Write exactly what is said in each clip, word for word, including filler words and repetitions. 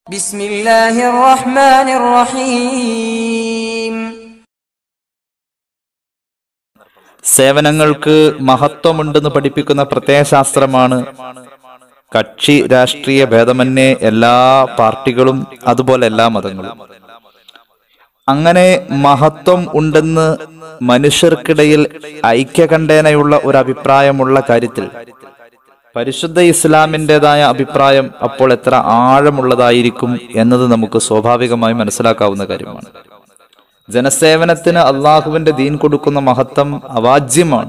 ബിസ്മില്ലാഹിർ റഹ്മാനിർ റഹീം. സേവനങ്ങൾക്ക് മഹത്വമുണ്ടെന്ന് പഠിപ്പിക്കുന്ന പ്രത്യയശാസ്ത്രമാണ് കക്ഷി രാഷ്ട്രീയ ഭേദമന്യേ എല്ലാ പാർട്ടികളും അതുപോലെ എല്ലാ മതങ്ങളും. അങ്ങനെ മഹത്വം ഉണ്ടെന്ന് മനുഷ്യർക്കിടയിൽ ഐക്യകണ്ഠേനയുള്ള ഒരു അഭിപ്രായമുള്ള കാര്യത്തിൽ പരിശുദ്ധ ഇസ്ലാമിൻ്റെതായ അഭിപ്രായം അപ്പോൾ എത്ര ആഴമുള്ളതായിരിക്കും എന്നത് നമുക്ക് സ്വാഭാവികമായി മനസ്സിലാക്കാവുന്ന കാര്യമാണ്. ജനസേവനത്തിന് അള്ളാഹുവിന്റെ ദീൻ കൊടുക്കുന്ന മഹത്വം അവാജ്യമാണ്.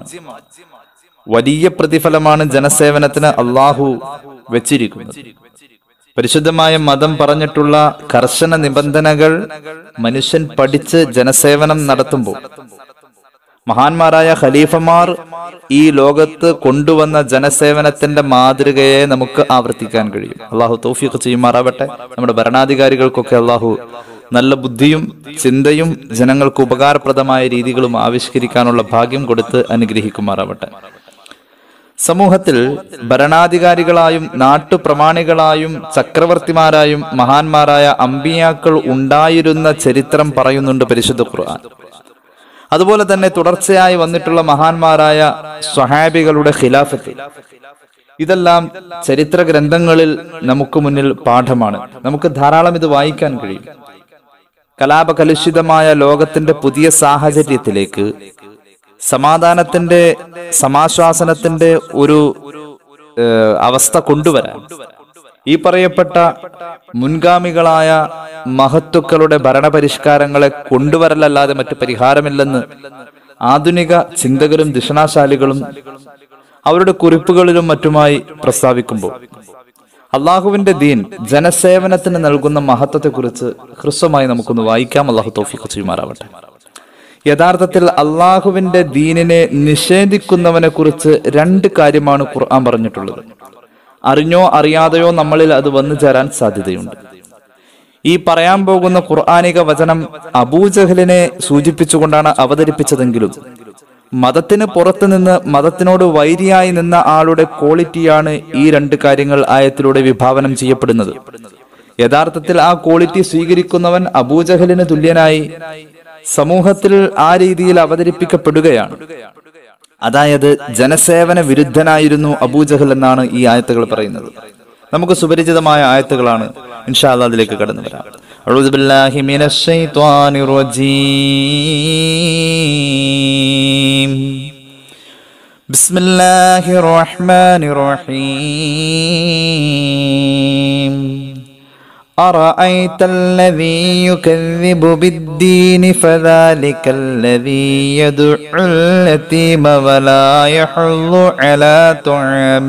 വലിയ പ്രതിഫലമാണ് ജനസേവനത്തിന് അള്ളാഹു വെച്ചിരിക്കുന്നത്. പരിശുദ്ധമായ മതം പറഞ്ഞിട്ടുള്ള കർശന നിബന്ധനകൾ മനുഷ്യൻ പഠിച്ച് ജനസേവനം നടത്തുമ്പോൾ മഹാന്മാരായ ഖലീഫമാർ ഈ ലോകത്ത് കൊണ്ടുവന്ന ജനസേവനത്തിന്റെ മാതൃകയെ നമുക്ക് ആവർത്തിക്കാൻ കഴിയും. അള്ളാഹു തൗഫീഖ് ചെയ്യുമാറാവട്ടെ. നമ്മുടെ ഭരണാധികാരികൾക്കൊക്കെ അള്ളാഹു നല്ല ബുദ്ധിയും ചിന്തയും ജനങ്ങൾക്ക് ഉപകാരപ്രദമായ രീതികളും ആവിഷ്കരിക്കാനുള്ള ഭാഗ്യം കൊടുത്ത് അനുഗ്രഹിക്കുമാറാവട്ടെ. സമൂഹത്തിൽ ഭരണാധികാരികളായും നാട്ടുപ്രമാണികളായും ചക്രവർത്തിമാരായും മഹാന്മാരായ അമ്പിയാക്കൾ ഉണ്ടായിരുന്ന ചരിത്രം പറയുന്നുണ്ട് പരിശുദ്ധ ഖുർആൻ. അതുപോലെ തന്നെ തുടർച്ചയായി വന്നിട്ടുള്ള മഹാന്മാരായ സ്വഹാബികളുടെ ഖിലാഫത്ത്, ഇതെല്ലാം ചരിത്ര ഗ്രന്ഥങ്ങളിൽ നമുക്ക് മുന്നിൽ പാഠമാണ്. നമുക്ക് ധാരാളം ഇത് വായിക്കാൻ കഴിയും. കലാപകലുഷിതമായ ലോകത്തിന്റെ പുതിയ സാഹചര്യത്തിലേക്ക് സമാധാനത്തിന്റെ സമാശ്വാസനത്തിന്റെ ഒരു അവസ്ഥ കൊണ്ടുവരാൻ ഈ പറയപ്പെട്ട മുൻഗാമികളായ മഹത്തുക്കളുടെ ഭരണപരിഷ്കാരങ്ങളെ കൊണ്ടുവരലല്ലാതെ മറ്റു പരിഹാരമില്ലെന്ന് ആധുനിക ചിന്തകരും ദിഷണാശാലികളും അവരുടെ കുറിപ്പുകളിലും മറ്റുമായി പ്രസ്താവിക്കുമ്പോൾ അള്ളാഹുവിന്റെ ദീൻ ജനസേവനത്തിന് നൽകുന്ന മഹത്വത്തെക്കുറിച്ച് ഹ്രസ്വമായി നമുക്കൊന്ന് വായിക്കാം. അള്ളാഹു തൗഫീഖ് ചെയ്യുമാറാവട്ടെ. യഥാർത്ഥത്തിൽ അള്ളാഹുവിന്റെ ദീനിനെ നിഷേധിക്കുന്നവനെ കുറിച്ച് രണ്ട് കാര്യമാണ് ഖുർആൻ പറഞ്ഞിട്ടുള്ളത്. അറിഞ്ഞോ അറിയാതെയോ നമ്മളിൽ അത് വന്നു ചേരാൻ സാധ്യതയുണ്ട്. ഈ പറയാൻ പോകുന്ന ഖുർആനിക വചനം അബൂജഹലിനെ സൂചിപ്പിച്ചുകൊണ്ടാണ് അവതരിപ്പിച്ചതെങ്കിലും മതത്തിന് പുറത്തു നിന്ന് മതത്തിനോട് വൈരിയായി നിന്ന ആളുടെ ക്വാളിറ്റിയാണ് ഈ രണ്ട് കാര്യങ്ങൾ ആയത്തിലൂടെ വിഭാവനം ചെയ്യപ്പെടുന്നത്. യഥാർത്ഥത്തിൽ ആ ക്വാളിറ്റി സ്വീകരിക്കുന്നവൻ അബൂജഹലിന് തുല്യനായി സമൂഹത്തിൽ ആ രീതിയിൽ അവതരിപ്പിക്കപ്പെടുകയാണ്. അതായത് ജനസേവന വിരുദ്ധനായിരുന്നു അബൂജഹൽ എന്നാണ് ഈ ആയത്തുകൾ പറയുന്നത്. നമുക്ക് സുപരിചിതമായ ആയത്തുകളാണ്. ഇൻഷാ അല്ലാഹ് അതിലേക്ക് കടന്നു വരാം. അഊദു ബില്ലാഹി മിനശ് ശൈത്വാനിർ റജീം. ബിസ്മില്ലാഹിർ റഹ്മാനിർ റഹീം. أرأيت الذي يكذب بالدين فذلك الذي يدعو اليتيم ولا يحض على طعام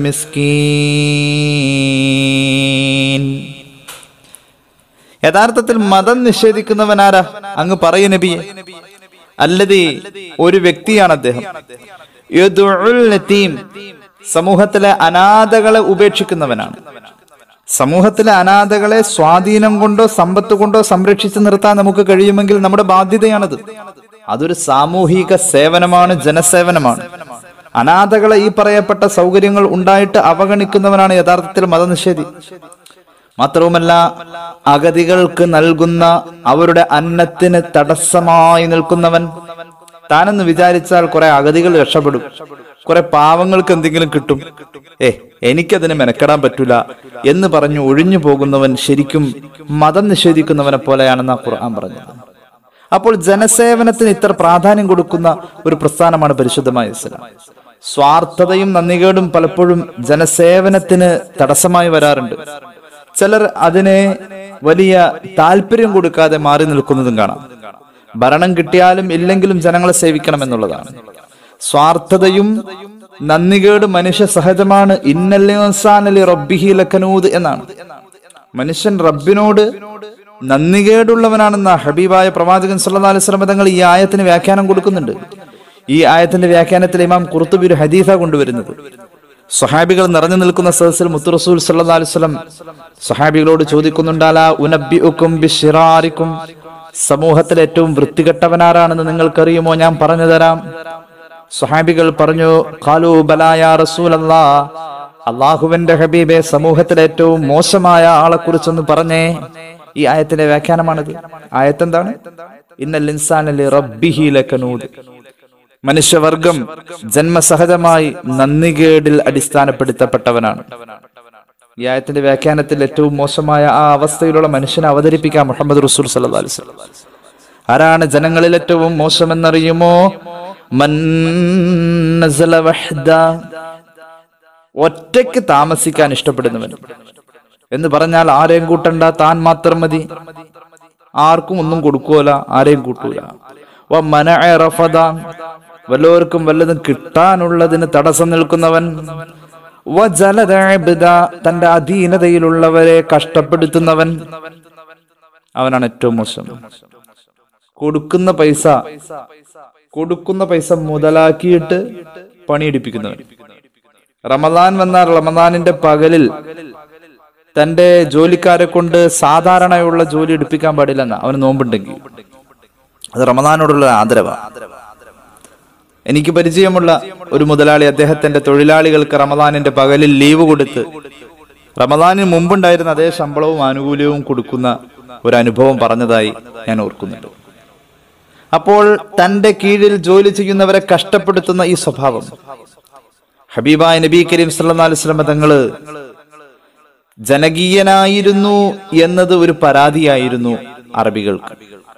المسكين. യഥാർത്ഥത്തിൽ മതം നിഷേധിക്കുന്നവനാരാ? അങ്ങ് പറയൂ നബിയെ. അല്ലദീ, ഒരു വ്യക്തിയാണ് അദ്ദേഹം. യദ്ഉൽ യതീം, സമൂഹത്തിലെ അനാഥകളെ ഉപേക്ഷിക്കുന്നവനാണ്. സമൂഹത്തിലെ അനാഥകളെ സ്വാധീനം കൊണ്ടോ സമ്പത്ത് കൊണ്ടോ സംരക്ഷിച്ചു നിർത്താൻ നമുക്ക് കഴിയുമെങ്കിൽ നമ്മുടെ ബാധ്യതയാണത്. അതൊരു സാമൂഹിക സേവനമാണ്, ജനസേവനമാണ്. അനാഥകളെ ഈ പറയപ്പെട്ട സൗകര്യങ്ങൾ ഉണ്ടായിട്ട് അവഗണിക്കുന്നവനാണ് യഥാർത്ഥത്തിൽ മതനിഷേധി. മാത്രവുമല്ല, അഗതികൾക്ക് നൽകുന്ന അവരുടെ അന്നത്തിന് തടസ്സമായി നിൽക്കുന്നവൻ. താനെന്ന് വിചാരിച്ചാൽ കുറെ അഗതികൾ രക്ഷപ്പെടും, കുറെ പാവങ്ങൾക്ക് എന്തെങ്കിലും കിട്ടും, ഏ എനിക്കതിന് മെനക്കെടാൻ പറ്റൂല എന്ന് പറഞ്ഞു ഒഴിഞ്ഞു പോകുന്നവൻ ശരിക്കും മതം നിഷേധിക്കുന്നവനെ പോലെയാണെന്ന് ഖുർആൻ പറഞ്ഞത്. അപ്പോൾ ജനസേവനത്തിന് ഇത്ര പ്രാധാന്യം കൊടുക്കുന്ന ഒരു പ്രസ്ഥാനമാണ് പരിശുദ്ധമായ ഇസ്ലാം. സ്വാർത്ഥതയും നന്ദികേടും പലപ്പോഴും ജനസേവനത്തിന് തടസ്സമായി വരാറുണ്ട്. ചിലർ അതിനെ വലിയ താല്പര്യം കൊടുക്കാതെ മാറി നിൽക്കുന്നതും കാണാം. ഭരണം കിട്ടിയാലും ഇല്ലെങ്കിലും ജനങ്ങളെ സേവിക്കണം എന്നുള്ളതാണ്. സ്വാർത്ഥതയും നന്ദികേട് മനുഷ്യ സഹജമാണ്. ഇന്നൽ ഇൻസാന ലിറബ്ബിഹി ലകനൂദ് എന്നാണ്. മനുഷ്യൻ റബ്ബിനോട് നന്ദികേടുള്ളവനാണെന്ന ഹബീബായ പ്രവാചകൻ സല്ലല്ലാഹു അലൈഹി വസല്ലം തങ്ങൾ ഈ ആയത്തിന് വ്യാഖ്യാനം കൊടുക്കുന്നുണ്ട്. ഈ ആയത്തിന്റെ വ്യാഖ്യാനത്തിൽ ഇമാം ഖുർത്തുബി ഒരു ഹദീസാ കൊണ്ടുവരുന്നത്. സ്വഹാബികൾ നിറഞ്ഞു നിൽക്കുന്ന സദസ്സിൽ മുത്തു റസൂൽ സല്ലല്ലാഹു അലൈഹി വസല്ലം സ്വഹാബികളോട് ചോദിക്കുന്നുണ്ട്, അലാ ഉനബ്ബിഉകും ബിശ്ശിറാരിക്കും, സമൂഹത്തിൽ ഏറ്റവും വൃത്തികെട്ടവനാരാണെന്ന് നിങ്ങൾക്കറിയുമോ? ഞാൻ പറഞ്ഞു തരാം. സ്വഹാബികൾ പറഞ്ഞു, ഖാലൂ ബലാ യാ റസൂലല്ലാഹ്, അള്ളാഹുവിന്റെ ഹബീബെ, സമൂഹത്തിലെ ഏറ്റവും മോശമായ ആളെ കുറിച്ചൊന്ന് പറഞ്ഞേ. ഈ ആയത്തിന്റെ വ്യാഖ്യാനമാണിത്. ആയത്ത് എന്താണ്? ഇന്നൽ ഇൻസാന ലിറബ്ബിഹി ലകനൂദ്. മനുഷ്യവർഗം ജന്മസഹജമായി നന്ദികേടിൽ അടിസ്ഥാനപ്പെടുത്തപ്പെട്ടവനാണ്. ഈ ആയത്തിന്റെ വ്യാഖ്യാനത്തിൽ ഏറ്റവും മോശമായ ആ അവസ്ഥയിലുള്ള മനുഷ്യനെ അവതരിപ്പിക്കാൻ മുഹമ്മദ് റസൂൽ സല്ലല്ലാഹു അലൈഹി വസല്ലം. ആരാണ് ജനങ്ങളിൽ ഏറ്റവും മോശമെന്നറിയുമോ? മൻ നസല വഹ്ദ, ഒറ്റയ്ക്ക് താമസിക്കാൻ ഇഷ്ടപ്പെടുന്നവൻ. എന്ന് പറഞ്ഞാൽ ആരെയും കൂട്ടണ്ട, താൻ മാത്രം മതി, ആർക്കും ഒന്നും കൊടുക്കൂല, ആരെയും കൂട്ടൂല. വ മനഅ റഫദ, വല്ലവർക്കും വല്ലതും കിട്ടാനുള്ളതിന് തടസ്സം നിൽക്കുന്നവൻ. വ ജലദ അബ്ദ, തന്റെ അധീനതയിലുള്ളവരെ കഷ്ടപ്പെടുത്തുന്നവൻ. അവനാണ് ഏറ്റവും മോശം. കൊടുക്കുന്ന പൈസ കൊടുക്കുന്ന പൈസ മുതലാക്കിയിട്ട് പണിയെടുപ്പിക്കുന്നവൻ. റമദാൻ വന്നാൽ റമദാനിന്റെ പകലിൽ തന്റെ ജോലിക്കാരെ കൊണ്ട് സാധാരണയുള്ള ജോലി എടുപ്പിക്കാൻ പാടില്ലെന്ന അവന് നോമ്പുണ്ടെങ്കിൽ. അത് റമദാനോടുള്ള ആദരവാണ്. എനിക്ക് പരിചയമുള്ള ഒരു മുതലാളി അദ്ദേഹത്തിന്റെ തൊഴിലാളികൾക്ക് റമദാനിന്റെ പകലിൽ ലീവ് കൊടുത്ത് റമദാനിന് മുമ്പുണ്ടായിരുന്ന അതേ ശമ്പളവും ആനുകൂല്യവും കൊടുക്കുന്ന ഒരു അനുഭവം പറഞ്ഞതായി ഞാൻ ഓർക്കുന്നുണ്ട്. അപ്പോൾ തന്റെ കീഴിൽ ജോലി ചെയ്യുന്നവരെ കഷ്ടപ്പെടുത്തുന്ന ഈ സ്വഭാവം ഹബീബായ നബി കരീം സല്ലല്ലാഹു അലൈഹി വസല്ലം തങ്ങള് ജനകീയനായിരുന്നു എന്നത് ഒരു പരാതിയായിരുന്നു അറബികൾക്ക്.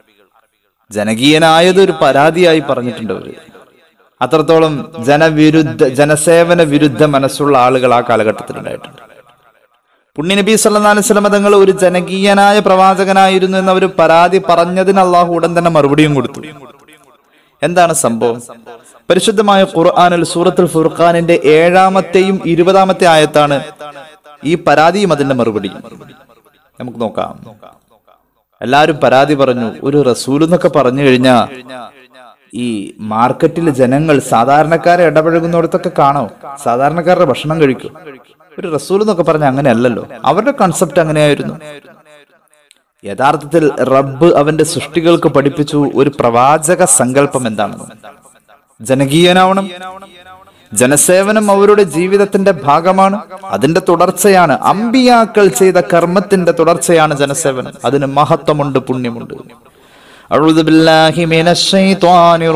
ജനകീയനായത് ഒരു പരാതിയായി പറഞ്ഞിട്ടുണ്ട് അവര്. അത്രത്തോളം ജനവിരുദ്ധ ജനസേവന വിരുദ്ധ മനസ്സുള്ള ആളുകൾ ആ കാലഘട്ടത്തിൽ ഉണ്ടായിട്ടുണ്ട്. പുണ്യ നബി സല്ലല്ലാഹു അലൈഹി വസല്ലം തങ്ങൾ ഒരു ജനകീയനായ പ്രവാചകനായിരുന്നു എന്ന് അവർ പരാതി പറഞ്ഞതിന് അള്ളാഹു ഉടൻ തന്നെ മറുപടിയും കൊടുത്തു. എന്താണ് സംഭവം? പരിശുദ്ധമായ ഖുർആനിൽ സൂറത്തുൽ ഫുർഖാനിന്റെ ഏഴാമത്തെയും ഇരുപതാമത്തെ ആയത്താണ് ഈ പരാതിയും അതിന്റെ മറുപടിയും. നമുക്ക് നോക്കാം. എല്ലാവരും പരാതി പറഞ്ഞു. ഒരു റസൂൽ എന്നൊക്കെ പറഞ്ഞു കഴിഞ്ഞാ ഈ മാർക്കറ്റിൽ ജനങ്ങൾ സാധാരണക്കാരെ ഇടപഴകുന്നിടത്തൊക്കെ കാണോ, സാധാരണക്കാരുടെ ഭക്ഷണം കഴിക്കും. ഒരു റസൂൽ എന്നൊക്കെ പറഞ്ഞ അങ്ങനെയല്ലല്ലോ. അവരുടെ കൺസെപ്റ്റ് അങ്ങനെയായിരുന്നു. യഥാർത്ഥത്തിൽ റബ്ബ് അവന്റെ സൃഷ്ടികൾക്ക് പഠിപ്പിച്ചു ഒരു പ്രവാചക സങ്കല്പം എന്താണെന്ന്. ജനകീയനാവണം. ജനസേവനം അവരുടെ ജീവിതത്തിന്റെ ഭാഗമാണ്, അതിന്റെ തുടർച്ചയാണ്. അമ്പിയാക്കൾ ചെയ്ത കർമ്മത്തിന്റെ തുടർച്ചയാണ് ജനസേവനം. അതിന് മഹത്വമുണ്ട്, പുണ്യമുണ്ട്. അഊദു ബില്ലാഹി മിനശ് ശൈത്വാനിർ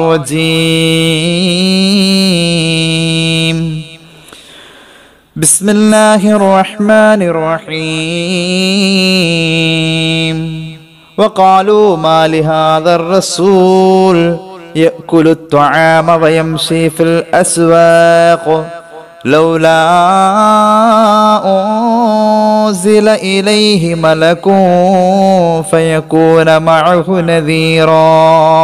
റജീം. ബിസ്മില്ലാഹിർ റഹ്മാനിർ റഹീം. വഖാലൂ മാ ലിഹാദർ റസൂൽ يأكل الطعام ويمشي في الأسواق لولا أنزل إليه ملك فيكون معه نذيرا.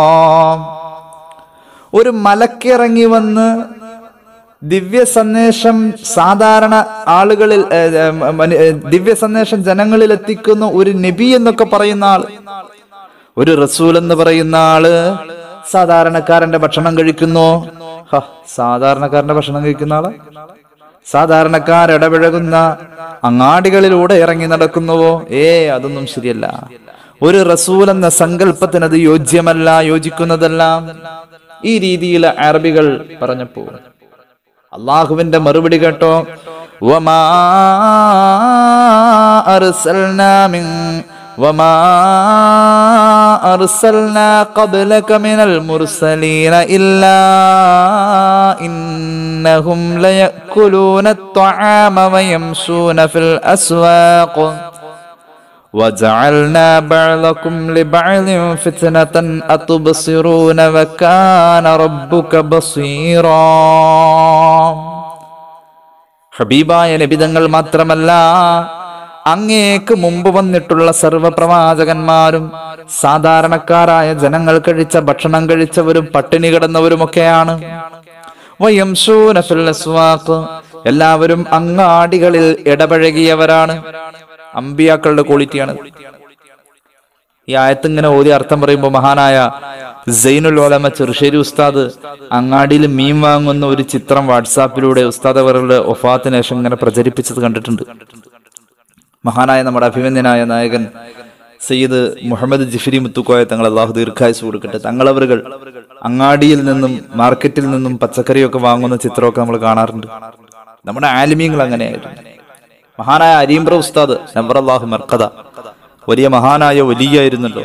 ഒരു മലക്കിറങ്ങി വന്ന് ദിവ്യ സന്ദേശം സാധാരണ ആളുകളിൽ ദിവ്യ സന്ദേശം ജനങ്ങളിൽ എത്തിക്കുന്ന ഒരു നബി എന്നൊക്കെ പറയുന്ന ആള്, ഒരു റസൂൽ എന്ന് പറയുന്ന ആള് സാധാരണക്കാരന്റെ ഭക്ഷണം കഴിക്കുന്നു. സാധാരണക്കാരന്റെ ഭക്ഷണം കഴിക്കുന്ന ആള് സാധാരണക്കാരിടപഴകുന്ന അങ്ങാടികളിലൂടെ ഇറങ്ങി നടക്കുന്നുവോ? ഏ അതൊന്നും ശരിയല്ല. ഒരു റസൂൽ എന്ന സങ്കല്പത്തിന് അത് യോജ്യമല്ല, യോജിക്കുന്നതല്ല. ഈ രീതിയിൽ അറബികൾ പറഞ്ഞപ്പോ അള്ളാഹുവിന്റെ മറുപടി കേട്ടോ. വമാ അർസൽനാ മിൻ വമാ അർസൽനാ ഖബ്ലക മിനൽ മുർസലീന ഇല്ലാ ഇന്നഹും ലയഅകുലൂന അത്ത്വആമ വയംശൂന ഫിൽ അസ്വാഖ് വജഅൽനാ ബഅദകും ലിബഅദിൻ ഫിത്നതൻ അതുബ്സിറൂന വകാന റബ്ബുക ബസീറാ. ഹബീബായ നബിതങ്ങൾ മാത്രമല്ല, അങ്ങേക്ക് മുമ്പ് വന്നിട്ടുള്ള സർവപ്രവാചകന്മാരും സാധാരണക്കാരായ ജനങ്ങൾ കഴിച്ച ഭക്ഷണം കഴിച്ചവരും പട്ടിണി കിടന്നവരുമൊക്കെയാണ്. വയംശൂന ഫിൽ അസ്വാഖ്, എല്ലാവരും അങ്ങാടികളിൽ ഇടപഴകിയവരാണ്. അമ്പിയാക്കളുടെ ക്വാളിറ്റിയാണ്. ഈ ആയത്ത് ഇങ്ങനെ ഓതി അർത്ഥം പറയുമ്പോൾ മഹാനായ സൈനുൽ ഉലമ ചെറുശ്ശേരി ഉസ്താദ് അങ്ങാടിയിൽ മീൻ വാങ്ങുന്ന ഒരു ചിത്രം വാട്സാപ്പിലൂടെ ഉസ്താദ് അവരുടെ വഫാത്തിന് ശേഷം ഇങ്ങനെ പ്രചരിപ്പിച്ചത് കണ്ടിട്ടുണ്ട്. മഹാനായ നമ്മുടെ അഭിമന്യനായ നായകൻ സയ്യിദ് മുഹമ്മദ് ജിഫ്രി മുത്തുക്കോയ തങ്ങൾ അള്ളാഹു ദീർഘായുസ് കൊടുക്കട്ടെ, തങ്ങളവറുകൾ അങ്ങാടിയിൽ നിന്നും മാർക്കറ്റിൽ നിന്നും പച്ചക്കറിയൊക്കെ വാങ്ങുന്ന ചിത്രമൊക്കെ നമ്മൾ കാണാറുണ്ട്. നമ്മുടെ ആലിമീങ്ങൾ അങ്ങനെയായിരുന്നു. മഹാനായ അരീംബ്ര ഉസ്താദ് നബ്ബറല്ലാഹു മർഖദ വലിയ മഹാനായ വലിയായിരുന്നല്ലോ.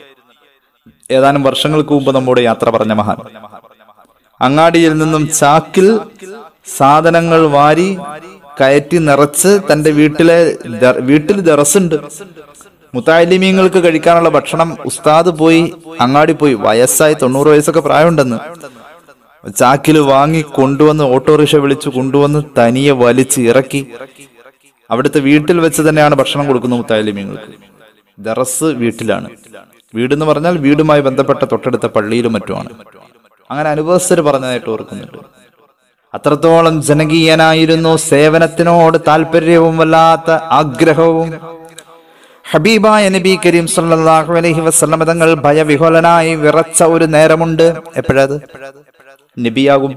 ഏതാനും വർഷങ്ങൾക്ക് മുമ്പ് നമ്മോട് യാത്ര പറഞ്ഞ മഹാൻ അങ്ങാടിയിൽ നിന്നും ചാക്കിൽ സാധനങ്ങൾ വാരി കയറ്റി നിറച്ച് തന്റെ വീട്ടിലെ വീട്ടിൽ ദറസുണ്ട്, മുത്താലിമീങ്ങൾക്ക് കഴിക്കാനുള്ള ഭക്ഷണം ഉസ്താദ് പോയി അങ്ങാടി പോയി, വയസ്സായി തൊണ്ണൂറ് വയസ്സൊക്കെ പ്രായമുണ്ടെന്ന്, ചാക്കിൽ വാങ്ങി കൊണ്ടുവന്ന് ഓട്ടോറിക്ഷ വിളിച്ചു കൊണ്ടുവന്ന് തനിയെ വലിച്ച് ഇറക്കി അവിടുത്തെ വീട്ടിൽ വെച്ച് തന്നെയാണ് ഭക്ഷണം കൊടുക്കുന്നത് മുത്താലിമീങ്ങൾക്ക്. ദറസ് വീട്ടിലാണ്. വീടെന്ന് പറഞ്ഞാൽ വീടുമായി ബന്ധപ്പെട്ട തൊട്ടടുത്ത പള്ളിയിലും മറ്റുമാണ്. അങ്ങനെ അനുഭവസ്ഥര് പറഞ്ഞതായിട്ട് ഓർക്കുന്നുണ്ട്. അത്രത്തോളം ജനകീയനായിരുന്നു, സേവനത്തിനോട് താല്പര്യവും വല്ലാത്ത ആഗ്രഹവും. ഹബീബായ നബി കരീം സല്ലല്ലാഹു അലൈഹി വസല്ലം തങ്ങൾ ഭയവിഹ്വലനായി വിറച്ച ഒരു നേരമുണ്ട്. എപ്പോഴത്? നബിയാകും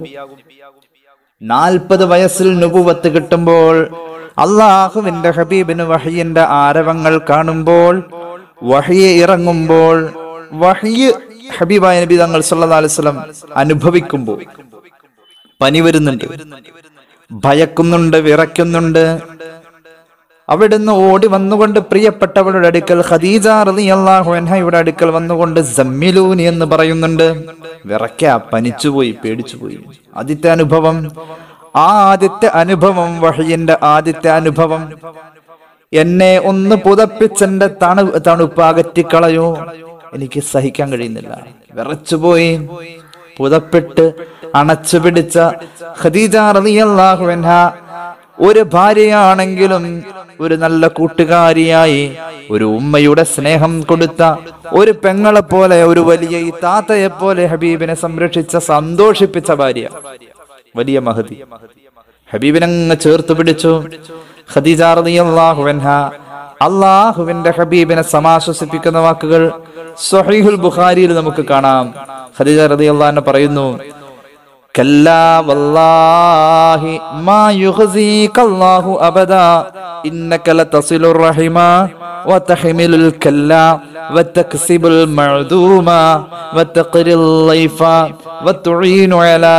നാൽപ്പത് വയസ്സിൽ നുബുവത്ത് കിട്ടുമ്പോൾ, അള്ളാഹുവിന്റെ ഹബീബിന് വഹയിന്റെ ആരവങ്ങൾ കാണുമ്പോൾ, വഹയ് ഇറങ്ങുമ്പോൾ, വഹയ് ഹബീബായ നബി തങ്ങൾ സല്ലല്ലാഹു അലൈഹി വസല്ലം അനുഭവിക്കുമ്പോൾ പനി വരുന്നുണ്ട്, ഭയക്കുന്നുണ്ട്, വിറയ്ക്കുന്നുണ്ട്. അവിടുന്ന് ഓടി വന്നുകൊണ്ട് പ്രിയപ്പെട്ടവളുടെ അടുക്കൽ ഖദീജ റളിയല്ലാഹു അൻഹയുടെ അടുക്കൽ വന്നുകൊണ്ട് സമ്മിലൂനി എന്ന് പറയുന്നുണ്ട്. വിറയ്ക്ക, പനിച്ചുപോയി, പേടിച്ചുപോയി. ആദ്യത്തെ അനുഭവം, ആ ആദ്യത്തെ അനുഭവം വഹയിന്റെ ആദ്യത്തെ അനുഭവം. എന്നെ ഒന്ന് പുതപ്പിച്ചെന്റെ തണു തണുപ്പ് അകറ്റിക്കളയോ, എനിക്ക് സഹിക്കാൻ കഴിയുന്നില്ല, വിറച്ചുപോയി. പുതപ്പിട്ട് അണച്ചു പിടിച്ച ഖദീജ റളിയല്ലാഹു അൻഹ ഒരു ഭാര്യയാണെങ്കിലും ഒരു നല്ല കൂട്ടുകാരിയായി, ഒരു ഉമ്മയുടെ സ്നേഹം കൊടുത്ത ഒരു പെങ്ങളെ പോലെ, ഒരു വലിയ ഈ താത്തയെ പോലെ ഹബീബിനെ സംരക്ഷിച്ച സന്തോഷിപ്പിച്ച ഭാര്യ, വലിയ മഹദി. ഹബീബിനങ്ങ് ചേർത്ത് പിടിച്ചു ഖദീജ റളിയല്ലാഹു അൻഹ. അള്ളാഹുവിന്റെ ഹബീബിനെ സമാശ്വസിപ്പിക്കുന്ന വാക്കുകൾ സ്വഹീഹുൽ ബുഖാരിയിൽ നമുക്ക് കാണാം. ഖദീജ റളിയല്ലാഹു അൻഹ പറയുന്നു, കല്ലാ വല്ലാഹി മാ യുഖ്സികല്ലാഹു അബദാ ഇന്നക ലതസിലുർ റഹിമ വതഹ്മിലുൽ കല്ലാ വതക്സിബുൽ മഅദൂമ വതഖ്രിൽ ലൈഫ വതുഈനു അലാ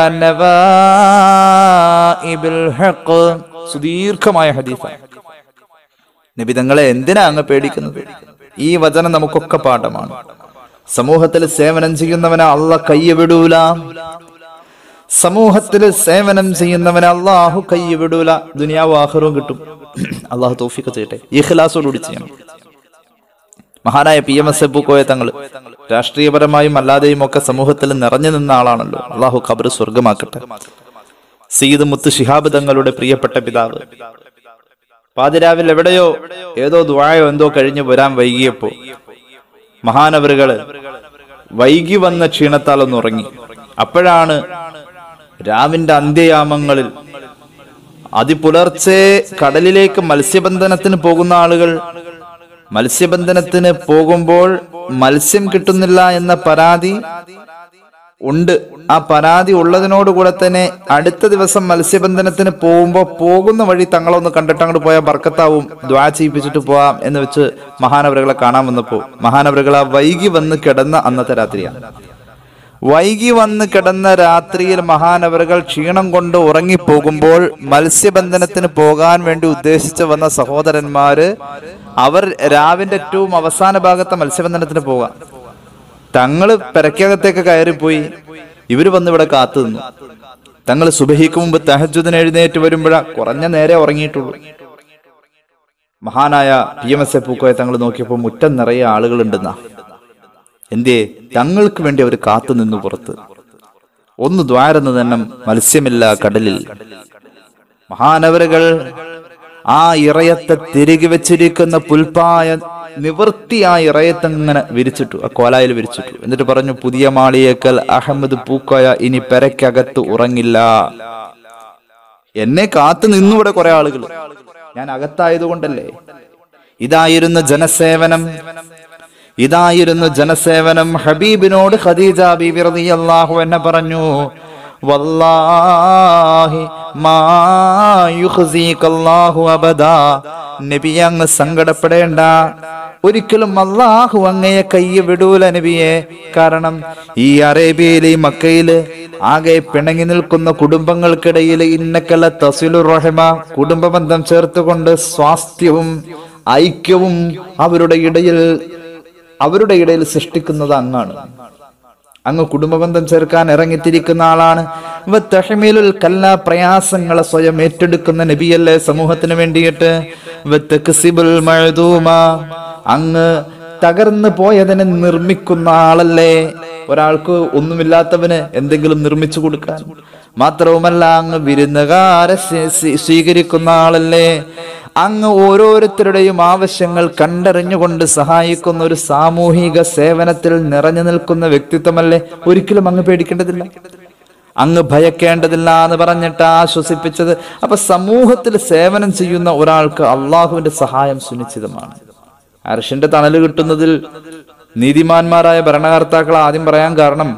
നവാഇബിൽ ഹഖ്. സുദീർഘമായ ഹദീസാണ്. നബി തങ്ങളെ എന്തിനാ അങ്ങ് പേടിക്കുന്നത്? ഈ വചനം നമുക്കൊക്കെ പാഠമാണ്. സമൂഹത്തിൽ സേവനം ചെയ്യുന്നവനെ അള്ളാഹ് കയ്യവിടൂല. സമൂഹത്തിൽ സേവനം ചെയ്യുന്നവനെ അള്ളാഹു കയ്യവിടൂല. ദുനിയാവും ആഖിറവും കിട്ടും. അള്ളാഹു തൗഫീഖ് ചെയ്യട്ടെ. ഇഖ്ലാസോടുകൂടി ചെയ്യണം. മഹാനായ P M S Pookoya Thangal രാഷ്ട്രീയപരമായും അല്ലാതെയും ഒക്കെ സമൂഹത്തിൽ നിറഞ്ഞു നിന്ന ആളാണല്ലോ. അള്ളാഹു ഖബർ സ്വർഗമാക്കട്ടെ. സയ്യിദ് മുത്ത് ശിഹാബ് തങ്ങളുടെ പ്രിയപ്പെട്ട പിതാവ് പാതിരാവിൽ എവിടെയോ ഏതോ ദുആയോ എന്തോ കഴിഞ്ഞു വരാൻ വൈകിയപ്പോ മഹാനവറുകള് വൈകി വന്ന ക്ഷീണത്താൽ ഒന്ന് ഉറങ്ങി. അപ്പോഴാണ് രാവിന്റെ അന്ത്യയാമങ്ങളിൽ അതിപുലർച്ചെ കടലിലേക്ക് മത്സ്യബന്ധനത്തിന് പോകുന്ന ആളുകൾ മത്സ്യബന്ധനത്തിന് പോകുമ്പോൾ മത്സ്യം കിട്ടുന്നില്ല എന്ന പരാതി ഉണ്ട്. ആ പരാതി ഉള്ളതിനോടുകൂടെ തന്നെ അടുത്ത ദിവസം മത്സ്യബന്ധനത്തിന് പോകുമ്പോ പോകുന്ന വഴി തങ്ങളൊന്ന് കണ്ടിട്ട് അങ്ങോട്ട് പോയാൽ ബർക്കത്താവും, ദ്വാ ചെയ്യിപ്പിച്ചിട്ട് പോവാം എന്ന് വെച്ച് മഹാനവറുകളെ കാണാൻ വന്നപ്പോ മഹാനവറുകൾ ആ വൈകി വന്ന് കിടന്ന അന്നത്തെ രാത്രിയാണ്. വൈകി വന്ന് കിടന്ന രാത്രിയിൽ മഹാനവറുകൾ ക്ഷീണം കൊണ്ട് ഉറങ്ങിപ്പോകുമ്പോൾ മത്സ്യബന്ധനത്തിന് പോകാൻ വേണ്ടി ഉദ്ദേശിച്ച് വന്ന സഹോദരന്മാര് അവർ രാവിന്റെ ഏറ്റവും അവസാന ഭാഗത്തെ മത്സ്യബന്ധനത്തിന് പോകാം. തങ്ങള് പെരക്കകത്തേക്ക് കയറിപ്പോയി. ഇവര് വന്ന് ഇവിടെ കാത്തു നിന്നു. തങ്ങൾ സുബഹിക്ക് മുമ്പ് തഹജ്ജുദിന് എഴുന്നേറ്റ് വരുമ്പോഴാ കുറഞ്ഞ നേരെ ഉറങ്ങിയിട്ടുള്ളൂ. മഹാനായ പി എം എസ് എ പൂക്കോയെ തങ്ങൾ നോക്കിയപ്പോ മുറ്റം നിറയെ ആളുകളുണ്ടെന്നാ. എന്തേ? തങ്ങൾക്ക് വേണ്ടി അവർ കാത്തു നിന്നു പുറത്ത്. ഒന്ന് ദ്വാരെന്ന് തന്നെ മത്സ്യമില്ല കടലിൽ. മഹാനവറുകൾ ആ ഇറയത്തെ തിരികെ വെച്ചിരിക്കുന്ന പുൽപ്പായ നിവൃത്തിയായ ഇറയത്തങ്ങനെ വിരിച്ചിട്ടു, ആ കോലായിൽ വിരിച്ചിട്ടു. എന്നിട്ട് പറഞ്ഞു, പുതിയ മാളിയേക്കൽ അഹമ്മദ് പൂക്കോയ ഇനി പെരക്കകത്ത് ഉറങ്ങില്ല. എന്നെ കാത്തു നിന്നുവിടെ കുറെ ആളുകൾ, ഞാൻ അകത്തായതുകൊണ്ടല്ലേ. ഇതായിരുന്നു ജനസേവനം, ഇതായിരുന്നു ജനസേവനം. ഹബീബിനോട് ഖദീജ ബീബി റളിയല്ലാഹു അൻഹ പറഞ്ഞു, വല്ലാഹി മാ യുഖ്സികല്ലാഹു അബദാ, നബിയെ അങ്ങ് സങ്കടപ്പെടേണ്ട, ഒരിക്കലും അല്ലാഹു അങ്ങയെ കൈ വിടൂല നബിയെ. കാരണം ഈ അറേബ്യയിലെ മക്കയില് ആകെ പിണങ്ങി നിൽക്കുന്ന കുടുംബങ്ങൾക്കിടയിൽ ഇന്നക്കല തസിലുർ റഹ്മ, കുടുംബ ബന്ധം ചേർത്തുകൊണ്ട് സ്വാസ്ഥ്യവും ഐക്യവും അവരുടെ ഇടയിൽ അവരുടെ ഇടയിൽ സൃഷ്ടിക്കുന്നത് അങ്ങാണ്. അങ്ങ് കുടുംബബന്ധം ചേർക്കാൻ ഇറങ്ങിത്തിരിക്കുന്ന ആളാണ്. കല്ല, പ്രയാസങ്ങളെ സ്വയം ഏറ്റെടുക്കുന്ന നബിയല്ലേ സമൂഹത്തിന് വേണ്ടിയിട്ട്. അങ്ങ് തകർന്നു പോയതിനെ നിർമ്മിക്കുന്ന ആളല്ലേ, ഒരാൾക്ക് ഒന്നുമില്ലാത്തവന് എന്തെങ്കിലും നിർമ്മിച്ചു കൊടുക്കാൻ. മാത്രവുമല്ല അങ്ങ് വിരുന്നുകാരെ സ്വീകരിക്കുന്ന ആളല്ലേ. അങ്ങ് ഓരോരുത്തരുടെയും ആവശ്യങ്ങൾ കണ്ടറിഞ്ഞുകൊണ്ട് സഹായിക്കുന്ന ഒരു സാമൂഹിക സേവനത്തിൽ നിറഞ്ഞു നിൽക്കുന്ന വ്യക്തിത്വമല്ലേ. ഒരിക്കലും അങ്ങ് പേടിക്കേണ്ടതില്ല, അങ്ങ് ഭയക്കേണ്ടതില്ല എന്ന് പറഞ്ഞിട്ട് ആശ്വസിപ്പിച്ചത്. അപ്പൊ സമൂഹത്തിൽ സേവനം ചെയ്യുന്ന ഒരാൾക്ക് അള്ളാഹുവിന്റെ സഹായം സുനിശ്ചിതമാണ്. അർശിന്റെ തണല് കിട്ടുന്നതിൽ നീതിമാന്മാരായ ഭരണകർത്താക്കൾ ആദ്യം പറയാൻ കാരണം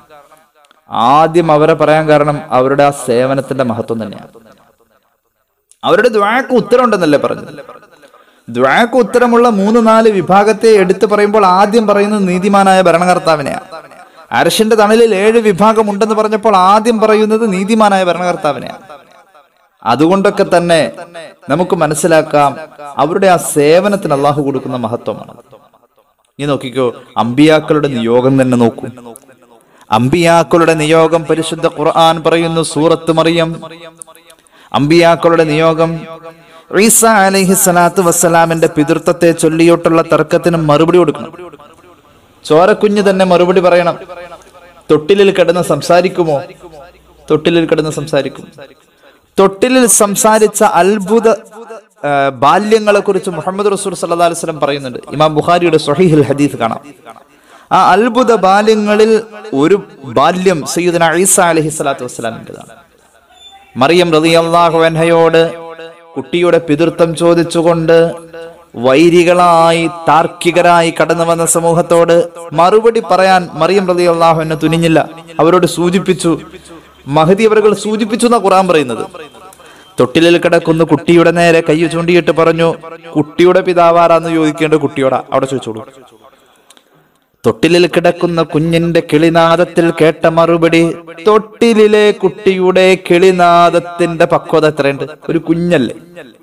ആദ്യം അവരെ പറയാൻ കാരണം അവരുടെ ആ സേവനത്തിന്റെ മഹത്വം തന്നെയാണ്. അവരുടെ ദുആക്ക് ഉത്തരം ഉണ്ടെന്നല്ലേ പറഞ്ഞത്. ദുആക്ക് ഉത്തരമുള്ള മൂന്ന് നാല് വിഭാഗത്തെ എടുത്തു പറയുമ്പോൾ ആദ്യം പറയുന്നത് നീതിമാനായ ഭരണകർത്താവിനെയാണ്. അർശിന്റെ തണലിൽ ഏഴ് വിഭാഗം ഉണ്ടെന്ന് പറഞ്ഞപ്പോൾ ആദ്യം പറയുന്നത് നീതിമാനായ ഭരണകർത്താവിനെയാണ്. അതുകൊണ്ടൊക്കെ തന്നെ നമുക്ക് മനസ്സിലാക്കാം അവരുടെ ആ സേവനത്തിന് അള്ളാഹു കൊടുക്കുന്ന മഹത്വമാണ്. നീ നോക്കിക്കോ, അമ്പിയാക്കളുടെ നിയോഗം തന്നെ നോക്കൂ. അമ്പിയാക്കളുടെ നിയോഗം പരിശുദ്ധ ഖുർആൻ പറയുന്നു, സൂറത്ത് മറിയം. അമ്പിയാക്കളുടെ നിയോഗം ഈസ അലൈഹി സ്വലാത്തു വസ്സലാമിന്റെ പിതൃത്വത്തെ ചൊല്ലിയോട്ടുള്ള തർക്കത്തിന് മറുപടി കൊടുക്കണം. ചോരക്കുഞ്ഞ് തന്നെ മറുപടി പറയണം. തൊട്ടിലിൽ കിടന്ന് സംസാരിക്കുമോ? തൊട്ടിലിൽ കിടന്ന് സംസാരിക്കും. തൊട്ടിലിൽ സംസാരിച്ച അത്ഭുത ബാല്യങ്ങളെ കുറിച്ച് മുഹമ്മദ് റസൂൽ സല്ലല്ലാഹു അലൈഹി വസല്ലം പറയുന്നുണ്ട്. ഇമാം ബുഖാരിയുടെ സ്വഹീഹുൽ ഹദീസ് കാണാം. ആ അത്ഭുത ബാല്യങ്ങളിൽ ഒരു ബാല്യം സയ്യിദുനാ ഈസ അലൈഹി സ്വലാത്തു വസ്സലാമിൻ്റെതാണ്. മറിയം റളിയല്ലാഹു അൻഹയോട് കുട്ടിയുടെ പിതൃത്വം ചോദിച്ചുകൊണ്ട് വൈരികളായി താർക്കികരായി കടന്നു വന്ന സമൂഹത്തോട് മറുപടി പറയാൻ മറിയം റളിയല്ലാഹു അൻഹ തുനിഞ്ഞില്ല. അവരോട് സൂചിപ്പിച്ചു, മഹദി അവர்கள் സൂചിപ്പിച്ചു എന്നാ ഖുർആൻ പറയുന്നത്. തൊട്ടിലിൽ കിടക്കുന്ന കുട്ടിയുടെ നേരെ കൈ ചൂണ്ടിയിട്ട് പറഞ്ഞു, കുട്ടിയുടെ പിതാവാരാന്ന് ചോദിക്കേണ്ട കുട്ടിയോടാ, അവിടെ ചോദിച്ചോളൂ. തൊട്ടിലിൽ കിടക്കുന്ന കുഞ്ഞിന്റെ കിളിനാദത്തിൽ കേട്ട മറുപടി, തൊട്ടിലിലെ കുട്ടിയുടെ കിളിനാദത്തിന്റെ പക്വത എത്രയുണ്ട്. ഒരു കുഞ്ഞല്ലേ,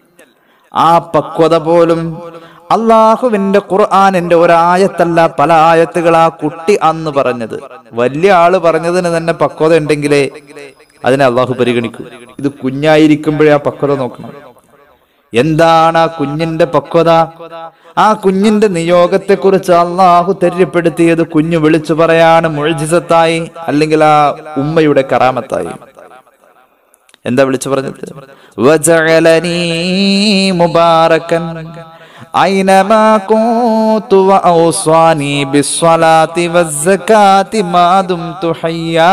ആ പക്വത പോലും അള്ളാഹുവിന്റെ ഖുർആനിന്റെ ഒരായത്തല്ല പല ആയത്തുകൾ ആ കുട്ടി അന്ന് പറഞ്ഞത്. വലിയ ആള് പറഞ്ഞതിന് തന്നെ പക്വത ഉണ്ടെങ്കിലേ അതിനെ അള്ളാഹു പരിഗണിക്കൂ. ഇത് കുഞ്ഞായിരിക്കുമ്പോഴേ ആ പക്വത നോക്കണം. എന്താണ് ആ കുഞ്ഞിന്റെ പക്വത? ആ കുഞ്ഞിന്റെ നിയോഗത്തെ കുറിച്ച് അള്ളാഹു തെര്യപ്പെടുത്തിയത് കുഞ്ഞു വിളിച്ചു പറയാണ് മുഅ്ജിസത്തായി, അല്ലെങ്കിൽ ആ ഉമ്മയുടെ കറാമത്തായി. എന്താ വിളിച്ചു പറഞ്ഞത്? വജഅലനീ മുബാറകൻ ഐനമാ കുന്തു വഔസാനി ബിസ്സലാത്തി വസ്സകാത്തി മാ ദുംതു ഹയ്യാ.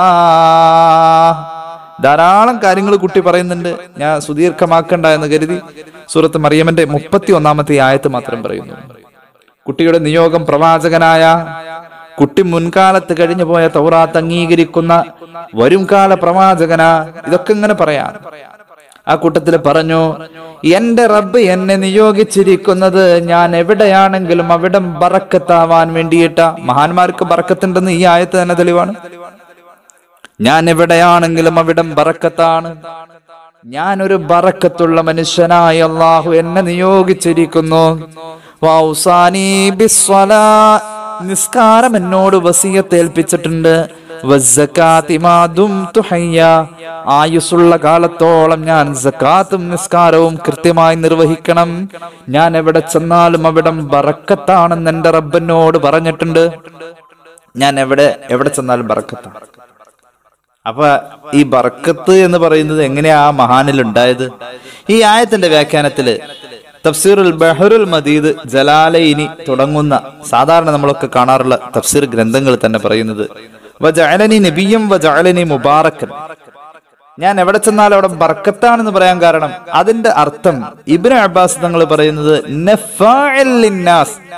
ധാരാളം കാര്യങ്ങൾ കുട്ടി പറയുന്നുണ്ട്. ഞാൻ സുദീർഘമാക്കണ്ട എന്ന് കരുതി സൂറത്ത് മറിയമിന്റെ മുപ്പത്തി ഒന്നാമത്തെ ആയത്ത് മാത്രം പറയുന്നു. കുട്ടിയുടെ നിയോഗം പ്രവാചകനായ കുട്ടി മുൻകാലത്ത് കഴിഞ്ഞു പോയ തൗറാത്ത് അംഗീകരിക്കുന്ന വരുംകാല പ്രവാചകന. ഇതൊക്കെ ഇങ്ങനെ പറയാം. ആ കൂട്ടത്തിൽ പറഞ്ഞു, എന്റെ റബ്ബ് എന്നെ നിയോഗിച്ചിരിക്കുന്നത് ഞാൻ എവിടെയാണെങ്കിലും അവിടം ബറക്കത്താവാൻ വേണ്ടിയിട്ടാ. മഹാന്മാർക്ക് ബറക്കത്തുണ്ടെന്ന് ഈ ആയത്ത് തന്നെ തെളിവാണ്. ഞാൻ എവിടെയാണെങ്കിലും അവിടം ബറക്കത്താണ്. ഞാനൊരു ബറക്കത്തുള്ള മനുഷ്യനായി അള്ളാഹു എന്നെ നിയോഗിച്ചിരിക്കുന്നു. വൗസാനി ബിസ്സലാ, നിസ്കാരം എന്നോട് വസിയത്ത് ഏൽപ്പിച്ചിട്ടുണ്ട്. വസ്സകാത്തി മാ ദുംതു ഹയ്യാ, ആയുസ്സുള്ള കാലത്തോളം ഞാൻ സകാത്തും നിസ്കാരവും കൃത്യമായി നിർവഹിക്കണം. ഞാൻ എവിടെ ചെന്നാലും അവിടം ബറക്കത്താണെന്ന് എന്റെ റബ്ബിനോട് പറഞ്ഞിട്ടുണ്ട്. ഞാൻ എവിടെ എവിടെ ചെന്നാലും ബറക്കത്താണ്. അപ്പൊ ഈ ബർക്കത്ത് എന്ന് പറയുന്നത് എങ്ങനെയാ ആ മഹാനിൽ ഉണ്ടായത്? ഈ ആയത്തിന്റെ വ്യാഖ്യാനത്തില് തഫ്സീറുൽ ബഹറുൽ മദീദ് ജലാലൈനി തുടങ്ങുന്ന സാധാരണ നമ്മളൊക്കെ കാണാറുള്ള തഫ്സീർ ഗ്രന്ഥങ്ങൾ തന്നെ പറയുന്നത് വജഅലനി നബിയ്യം വജഅലനി മുബാറക്കൻ, ഞാൻ എവിടെ ചെന്നാലും അവിടെ ബർക്കത്താണെന്ന് പറയാൻ കാരണം അതിന്റെ അർത്ഥം ഇബ്നു അബ്ബാസ് തങ്ങൾ പറയുന്നത് നഫാഇൽ ലിന്നാസ്,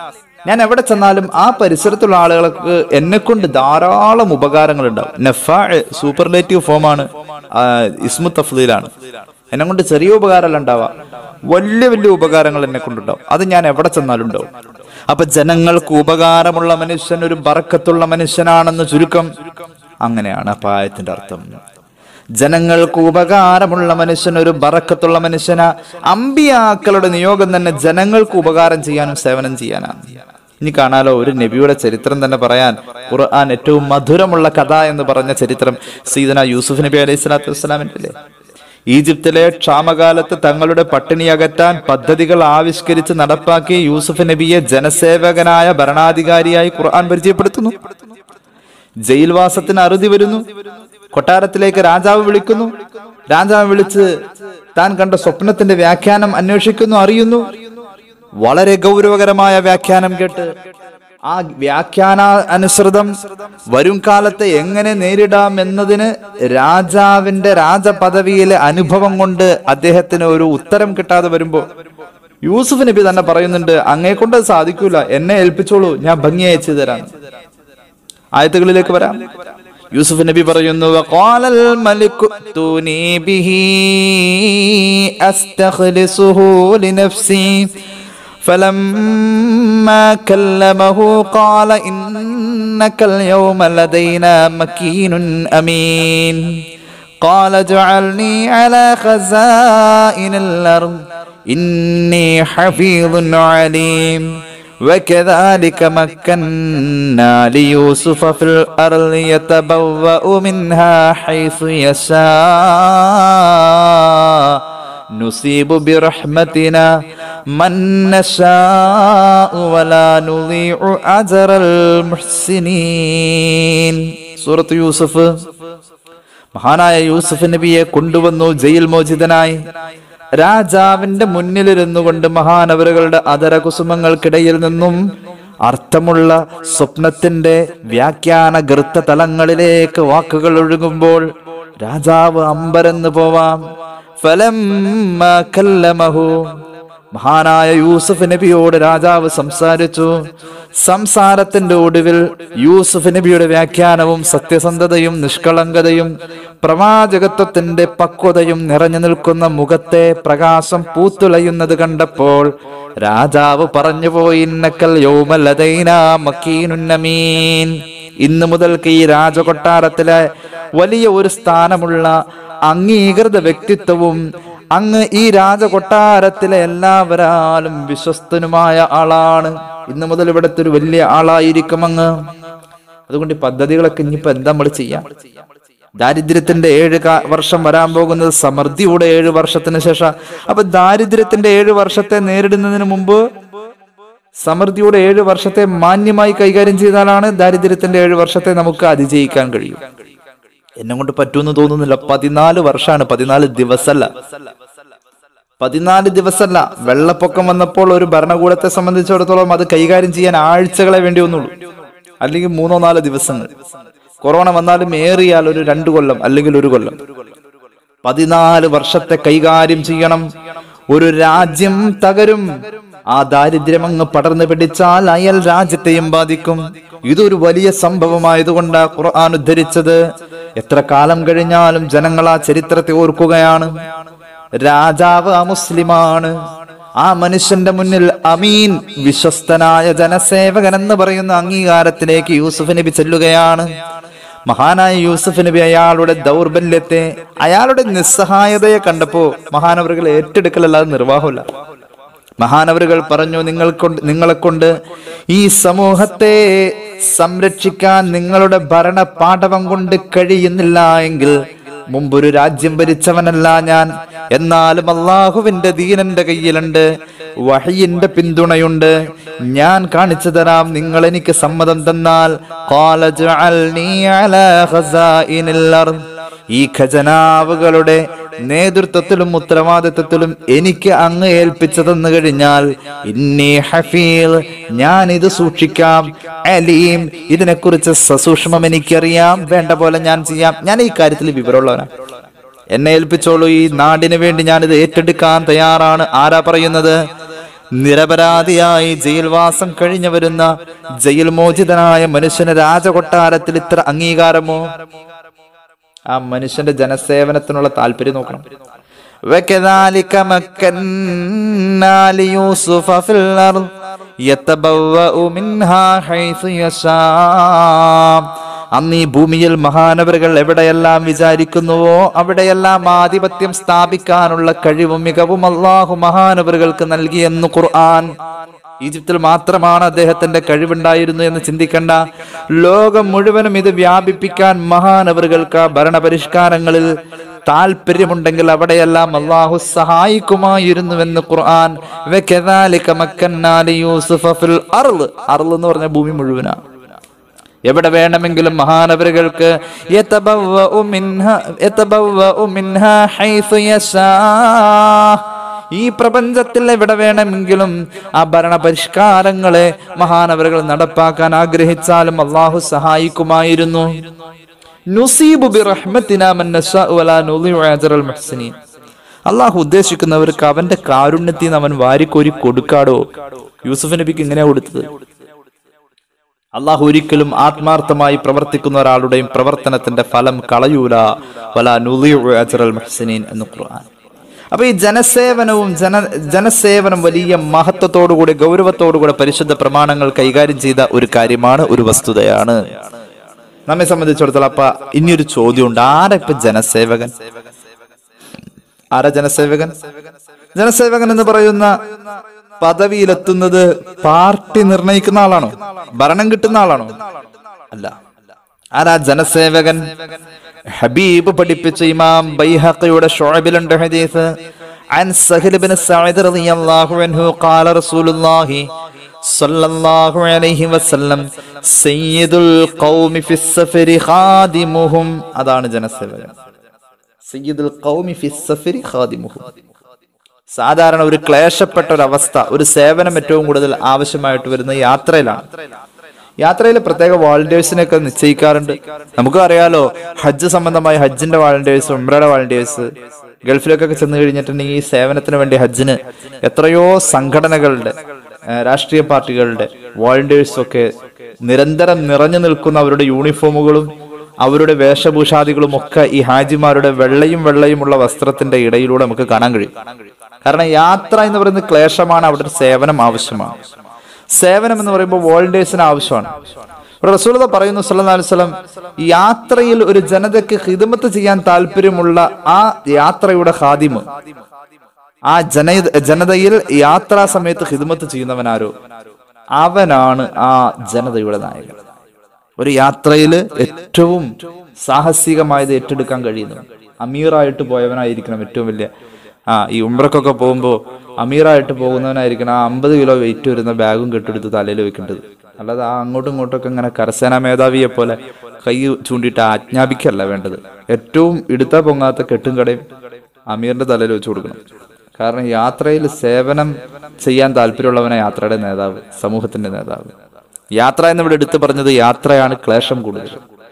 ഞാൻ എവിടെ ചെന്നാലും ആ പരിസരത്തുള്ള ആളുകൾക്ക് എന്നെ കൊണ്ട് ധാരാളം ഉപകാരങ്ങൾ ഉണ്ടാവും. നഫാ സൂപ്പർലേറ്റീവ് ഫോമാണ്, ഇസ്മു തഫ്ലീലാണ്. എന്നെ കൊണ്ട് ചെറിയ ഉപകാരമല്ല ഉണ്ടാവുക, വലിയ വലിയ ഉപകാരങ്ങൾ എന്നെ കൊണ്ടുണ്ടാവും. അത് ഞാൻ എവിടെ ചെന്നാലും ഉണ്ടാവും. അപ്പൊ ജനങ്ങൾക്ക് ഉപകാരമുള്ള മനുഷ്യൻ ഒരു ബറക്കത്തുള്ള മനുഷ്യനാണെന്ന് ചുരുക്കം. അങ്ങനെയാണ് അപ്പൊ ആയത്തിന്റെ അർത്ഥം. ജനങ്ങൾക്ക് ഉപകാരമുള്ള മനുഷ്യൻ ഒരു ബറക്കത്തുള്ള മനുഷ്യനാ. അമ്പിയാക്കളുടെ നിയോഗം തന്നെ ജനങ്ങൾക്ക് ഉപകാരം ചെയ്യാനും സേവനം ചെയ്യാനാണ്. ഇനി കാണാലോ, ഒരു നബിയുടെ ചരിത്രം തന്നെ പറയാൻ ഖുർആൻ ഏറ്റവും മധുരമുള്ള കഥ എന്ന് പറഞ്ഞ ചരിത്രം സയ്യിദന യൂസുഫ് നബി അലൈഹി സ്വലാത്തു വസ്സലാമിന്റെ അല്ലേ. ഈജിപ്തിലെ ക്ഷാമകാലത്ത് തങ്ങളുടെ പട്ടിണി അകറ്റാൻ പദ്ധതികൾ ആവിഷ്കരിച്ച് നടപ്പാക്കി യൂസുഫ് നബിയെ ജനസേവകനായ ഭരണാധികാരിയായി ഖുർആൻ പരിചയപ്പെടുത്തുന്നു. ജയിൽവാസത്തിന് അറുതി വരുന്നു. കൊട്ടാരത്തിലേക്ക് രാജാവ് വിളിക്കുന്നു. രാജാവ് വിളിച്ച് താൻ കണ്ട സ്വപ്നത്തിന്റെ വ്യാഖ്യാനം അന്വേഷിക്കുന്നു, അറിയുന്നു. വളരെ ഗൗരവകരമായ വ്യാഖ്യാനം കേട്ട് ആ വ്യാഖ്യാന അനുസൃതം വരും കാലത്തെ എങ്ങനെ നേരിടാം എന്നതിന് രാജാവിന്റെ രാജപദവിയിലെ അനുഭവം കൊണ്ട് അദ്ദേഹത്തിന് ഒരു ഉത്തരം കിട്ടാതെ വരുമ്പോ യൂസുഫ് നബി തന്നെ പറയുന്നുണ്ട്, അങ്ങേ കൊണ്ട് അത് സാധിക്കൂല, എന്നെ ഏൽപ്പിച്ചോളൂ, ഞാൻ ഭംഗി അയച്ചു തരാം. ആയത്തുകളിലേക്ക് വരാം. യൂസുഫ് നബി പറയുന്നു, വഖാലൽ മലികു തൂനി ബിഹി അസ്തഖ്ലിസുഹു ലിനഫ്സി فلما كلمه قال إنك اليوم لدينا مكين أمين قال اجعلني على خزائن الأرض إني حفيظ عليم وكذلك مكنا ليوسف في الأرض يتبوأ منها حيث يشاء نصيب برحمتنا من نشاء ولا نضيع أجر المحسنين. സൂറത്ത് യൂസുഫ്. മഹാനായ യൂസുഫ് നബിയെ കൊണ്ടുവന്നു ജയിൽ മോചിതനായി. രാജാവിന്റെ മുന്നിലിരുന്നു കൊണ്ട് മഹാനവറുകളുടെ അധരകുസുമങ്ങൾക്കിടയിൽ നിന്നും അർത്ഥമുള്ള സ്വപ്നത്തിന്റെ വ്യാഖ്യാന ഗർത്ത തലങ്ങളിലേക്ക് വാക്കുകൾ ഒഴുകുമ്പോൾ രാജാവ് അമ്പരന്ന് പോവാം. ഫലമ്മ കല്ലമഹു, മഹാനായ യൂസുഫ് നബിയോട് രാജാവ് സംസാരിച്ചു. സംസാരത്തിന്റെ ഒടുവിൽ യൂസുഫ് നബിയുടെ വ്യാഖ്യാനവും സത്യസന്ധതയും നിഷ്കളങ്കതയും പ്രവാചകത്വത്തിന്റെ പക്വതയും നിറഞ്ഞു നിൽക്കുന്ന മുഖത്തെ പ്രകാശം പൂത്തുലയുന്നത് കണ്ടപ്പോൾ രാജാവ് പറഞ്ഞുപോയി, ഇന്നക്കൽ യൗമ ലദൈനാ മക്കീനുൻ അമീൻ. ഇന്നു മുതൽക്ക് ഈ രാജകൊട്ടാരത്തിലെ വലിയ ഒരു സ്ഥാനമുള്ള അംഗീകൃത വ്യക്തിത്വവും അങ്ങ് ഈ രാജകൊട്ടാരത്തിലെ എല്ലാവരാലും വിശ്വസ്തനുമായ ആളാണ്. ഇന്നു മുതൽ ഇവിടുത്തെ ഒരു വലിയ ആളായിരിക്കും അങ്ങ്. അതുകൊണ്ട് ഈ പദ്ധതികളൊക്കെ ഇനിയിപ്പോ എന്താ നമ്മൾ ചെയ്യാം? ദാരിദ്ര്യത്തിന്റെ ഏഴ് വർഷം വരാൻ പോകുന്നത് സമൃദ്ധിയുടെ ഏഴ് വർഷത്തിന് ശേഷം. അപ്പൊ ദാരിദ്ര്യത്തിന്റെ ഏഴ് വർഷത്തെ നേരിടുന്നതിന് മുമ്പ് സമൃദ്ധിയുടെ ഏഴ് വർഷത്തെ മാന്യമായി കൈകാര്യം ചെയ്താലാണ് ദാരിദ്ര്യത്തിന്റെ ഏഴ് വർഷത്തെ നമുക്ക് അതിജയിക്കാൻ കഴിയും. എന്നെ കൊണ്ട് പറ്റുമെന്ന് തോന്നുന്നില്ല. പതിനാല് വർഷമാണ്, പതിനാല് ദിവസമല്ല, പതിനാല് ദിവസമല്ല. വെള്ളപ്പൊക്കം വന്നപ്പോൾ ഒരു ഭരണകൂടത്തെ സംബന്ധിച്ചിടത്തോളം അത് കൈകാര്യം ചെയ്യാൻ ആഴ്ചകളെ വേണ്ടി വന്നുള്ളൂ, അല്ലെങ്കിൽ മൂന്നോ നാലോ ദിവസങ്ങൾ. കൊറോണ വന്നാലും ഏറിയാൽ ഒരു രണ്ടു കൊല്ലം അല്ലെങ്കിൽ ഒരു കൊല്ലം. പതിനാല് വർഷത്തെ കൈകാര്യം ചെയ്യണം. ഒരു രാജ്യം തകരും. ആ ദാരിദ്ര്യം അങ്ങ് പടർന്നു പിടിച്ചാൽ അയൽ രാജ്യത്തെയും ബാധിക്കും. ഇതൊരു വലിയ സംഭവമായതുകൊണ്ടാ ഖുർആൻ ഉദ്ധരിച്ചത്. എത്ര കാലം കഴിഞ്ഞാലും ജനങ്ങൾ ആ ചരിത്രത്തെ ഓർക്കുകയാണ്. രാജാവ് അമുസ്ലിമാണ്. ആ മനുഷ്യന്റെ മുന്നിൽ അമീൻ, വിശ്വസ്തനായ ജനസേവകൻ എന്ന് പറയുന്ന അംഗീകാരത്തിലേക്ക് യൂസുഫ് നബി ചെല്ലുകയാണ്. മഹാനായ യൂസുഫ് നബി അയാളുടെ ദൗർബല്യത്തെ, അയാളുടെ നിസ്സഹായതയെ കണ്ടപ്പോ മഹാനവറുകൾ ഏറ്റെടുക്കലല്ലാതെ നിർവാഹമില്ല. മഹാനവറുകൾ പറഞ്ഞു, നിങ്ങൾ കൊണ്ട് നിങ്ങളെ കൊണ്ട് ഈ സമൂഹത്തെ സംരക്ഷിക്കാൻ നിങ്ങളുടെ ഭരണ പാഠവം കൊണ്ട് കഴിയുന്നില്ല എങ്കിൽ മുമ്പൊരു രാജ്യം ഭരിച്ചവനല്ല ഞാൻ. എന്നാലും അള്ളാഹുവിന്റെ ദീനന്റെ കയ്യിലുണ്ട്, വഹയിന്റെ പിന്തുണയുണ്ട്. ഞാൻ കാണിച്ചു തരാം, നിങ്ങൾ എനിക്ക് സമ്മതം തന്നാൽ. ഖാല ജഅൽനി അലാ ഖസാഇനിൽ അർദ്, ഈ ഖജനാവുകളുടെ നേതൃത്വത്തിലും ഉത്തരവാദിത്വത്തിലും എനിക്ക് അങ്ങ് ഏൽപ്പിച്ചതെന്ന് കഴിഞ്ഞാൽ ഇന്നി ഹഫീൽ, ഞാൻ ഇത് സൂക്ഷിക്കാം. അലീം, ഇതിനെക്കുറിച്ച് സസൂക്ഷ്മം എനിക്കറിയാം. വേണ്ട പോലെ ഞാൻ ചെയ്യാം. ഞാൻ ഈ കാര്യത്തിൽ വിവരമുള്ളവനാണ്. എന്നെ ഏൽപ്പിച്ചോളൂ. ഈ നാടിന് വേണ്ടി ഞാനിത് ഏറ്റെടുക്കാൻ തയ്യാറാണ്. ആരാ പറയുന്നത്? നിരപരാധിയായി ജയിൽവാസം കഴിഞ്ഞു വരുന്ന ജയിൽ മോചിതനായ മനുഷ്യന് രാജകൊട്ടാരത്തിൽ ഇത്ര അംഗീകാരമോ? ആ മനുഷ്യന്റെ ജനസേവനത്തിനുള്ള താല്പര്യം നോക്കണം. وَكَذَلِكَ مَكَّنَّا لِيُوسُفَ فِي الْأَرْضِ يَتَبَوَّأُ مِنْهَا حَيْثُ يَشَاءُ. അന്ന് ഈ ഭൂമിയിൽ മഹാനവറുകൾ എവിടെയെല്ലാം വിചാരിക്കുന്നുവോ അവിടെയെല്ലാം ആധിപത്യം സ്ഥാപിക്കാനുള്ള കഴിവും മികവും അല്ലാഹു മഹാനവറുകൾക്ക് നൽകിയെന്ന് ഖുർആൻ. ഈജിപ്തിൽ മാത്രമാണ് അദ്ദേഹത്തിന്റെ കഴിവുണ്ടായിരുന്നു എന്ന് ചിന്തിക്കണ്ട. ലോകം മുഴുവനും ഇത് വ്യാപിപ്പിക്കാൻ മഹാനവറുകൾക്ക് ഭരണപരിഷ്കാരങ്ങളിൽ താല്പര്യമുണ്ടെങ്കിൽ അവിടെയെല്ലാം അല്ലാഹു സഹായിക്കുമായിരുന്നുവെന്ന് ഖുർആൻ. വകദാലിക മക്കന്നാ ലിയൂസുഫ ഫിൽ അർള്. അർള് എന്ന് പറഞ്ഞ ഭൂമി മുഴുവനാ. എവിടെ വേണമെങ്കിലും മഹാനവറുകൾക്ക് യതബവ്വഉ മിൻഹാ യതബവ്വഉ മിൻഹാ ഹൈസു യശാ. ഈ പ്രപഞ്ചത്തിൽ എവിടെ വേണമെങ്കിലും ആ ഭരണപരിഷ്കാരങ്ങളെ മഹാനവറുകൾ നടപ്പാക്കാൻ ആഗ്രഹിച്ചാലും അല്ലാഹു സഹായിക്കുമായിരുന്നു. നുസീബു ബിറഹ്മതിനാ മൻ നശാഉ വലാ നുളിഉ അജ്റൽ മുഹ്സിനീൻ. അല്ലാഹു ഉദ്ദേശിക്കുന്നവർക്ക് അവന്റെ കാരുണ്യത്തിൽ നിന്ന് അവൻ വാരിക്കോരി കൊടുക്കാടോ. യൂസുഫ് നബിക്ക് ഇങ്ങനെയാ കൊടുത്തത്. അല്ലാഹു ഒരിക്കലും ആത്മാർത്ഥമായി പ്രവർത്തിക്കുന്ന ഒരാളുടെയും പ്രവർത്തനത്തിന്റെ ഫലം കളയൂല. വലാ നുളിഉ അജ്റൽ മുഹ്സിനീൻ എന്ന് ഖുർആൻ. അപ്പൊ ഈ ജനസേവനവും ജന ജനസേവനം വലിയ മഹത്വത്തോടുകൂടി ഗൗരവത്തോടുകൂടി പരിശുദ്ധ പ്രമാണങ്ങൾ കൈകാര്യം ചെയ്ത ഒരു കാര്യമാണ്, ഒരു വസ്തുതയാണ് നമ്മെ സംബന്ധിച്ചിടത്തോളം. അപ്പൊ ഇനിയൊരു ചോദ്യമുണ്ട്, ആരാ ഇപ്പൊ ജനസേവകൻ? ആരാ ജനസേവകൻ? ജനസേവകൻ എന്ന് പറയുന്ന പദവിയിലെത്തുന്നത് പാർട്ടി നിർണയിക്കുന്ന ആളാണോ? ഭരണം കിട്ടുന്ന ആളാണോ? അല്ല. ആരാ ജനസേവകൻ? ഹബീബ് പഠിപ്പിച്ച ഇമാം ബൈഹഖിയുടെ ശുഅബിലുണ്ട് ഹദീസ്. അൻ സഹൽ ഇബ്നു സഅദ് റളിയല്ലാഹു അൻഹു ഖാല റസൂലുള്ളാഹി സ്വല്ലല്ലാഹു അലൈഹി വസല്ലം സയ്യിദുൽ ഖൗമി ഫിസ് സഫരി ഖാദിമുഹും. അതാണ് ജനസേവകൻ. സയ്യിദുൽ ഖൗമി ഫിസ് സഫരി ഖാദിമുഹും. സാധാരണ ഒരു ക്ലേശപ്പെട്ട ഒരു അവസ്ഥ, ഒരു സേവനം ഏറ്റവും കൂടുതൽ ആവശ്യമായിട്ട് വരുന്ന യാത്രയിലാണ്. യാത്രയിൽ പ്രത്യേക വോളണ്ടിയേഴ്സിനെയൊക്കെ നിശ്ചയിക്കാറുണ്ട്. നമുക്ക് അറിയാലോ, ഹജ്ജ് സംബന്ധമായ ഹജ്ജിന്റെ വോളണ്ടിയേഴ്സ്, ഉംറയുടെ വോളണ്ടിയേഴ്സ്. ഗൾഫിലൊക്കെ ചെന്ന് കഴിഞ്ഞിട്ടുണ്ടെങ്കിൽ ഈ സേവനത്തിന് വേണ്ടി ഹജ്ജിന് എത്രയോ സംഘടനകളുടെ, രാഷ്ട്രീയ പാർട്ടികളുടെ വോളണ്ടിയേഴ്സും ഒക്കെ നിരന്തരം നിറഞ്ഞു നിൽക്കുന്ന അവരുടെ യൂണിഫോമുകളും അവരുടെ വേഷഭൂഷാദികളും ഒക്കെ ഈ ഹാജിമാരുടെ വെള്ളയും വെള്ളയുമുള്ള വസ്ത്രത്തിന്റെ ഇടയിലൂടെ നമുക്ക് കാണാൻ കഴിയും. കാരണം യാത്ര എന്ന് പറയുന്നത് ക്ലേശമാണ്, അവിടെ സേവനം ആവശ്യമാണ്. സേവനം എന്ന് പറയുമ്പോൾ വോളണ്ടിയേഴ്സിന് ആവശ്യമാണ്. റസൂലുള്ളാഹി പറയുന്നു സല്ലല്ലാഹു അലൈഹി വസല്ലം, യാത്രയിൽ ഒരു ജനതയ്ക്ക് ഖിദ്മത്ത് ചെയ്യാൻ താല്പര്യമുള്ള ആ യാത്രയുടെ ഖാദിമ്, ആ ജന ജനതയിൽ യാത്രാ സമയത്ത് ഖിദ്മത്ത് ചെയ്യുന്നവനാരോ അവനാണ് ആ ജനതയുടെ നായകൻ. ഒരു യാത്രയിൽ ഏറ്റവും സാഹസികമായത് ഏറ്റെടുക്കാൻ കഴിയുന്നു അമീറായിട്ട് പോയവനായിരിക്കണം. ഏറ്റവും വലിയ ആ ഈ ഉംറക്കൊക്കെ പോകുമ്പോൾ അമീറായിട്ട് പോകുന്നവനായിരിക്കണം ആ അമ്പത് കിലോ വെയിറ്റ് വരുന്ന ബാഗും കെട്ടെടുത്ത് തലയിൽ വെക്കേണ്ടത്. അല്ലാതെ ആ അങ്ങോട്ടും ഇങ്ങോട്ടൊക്കെ ഇങ്ങനെ കരസേനാ മേധാവിയെ പോലെ കൈ ചൂണ്ടിയിട്ട് ആജ്ഞാപിക്കല്ല വേണ്ടത്. ഏറ്റവും ഇടുത്ത പൊങ്ങാത്ത കെട്ടും കടയും അമീറിന്റെ തലയിൽ വെച്ച് കൊടുക്കണം. കാരണം യാത്രയിൽ സേവനം ചെയ്യാൻ താല്പര്യമുള്ളവനെ യാത്രയുടെ നേതാവ്, സമൂഹത്തിന്റെ നേതാവ്. യാത്ര എന്നിവിടെ എടുത്തു പറഞ്ഞത് യാത്രയാണ് ക്ലേശം കൂടുതൽ.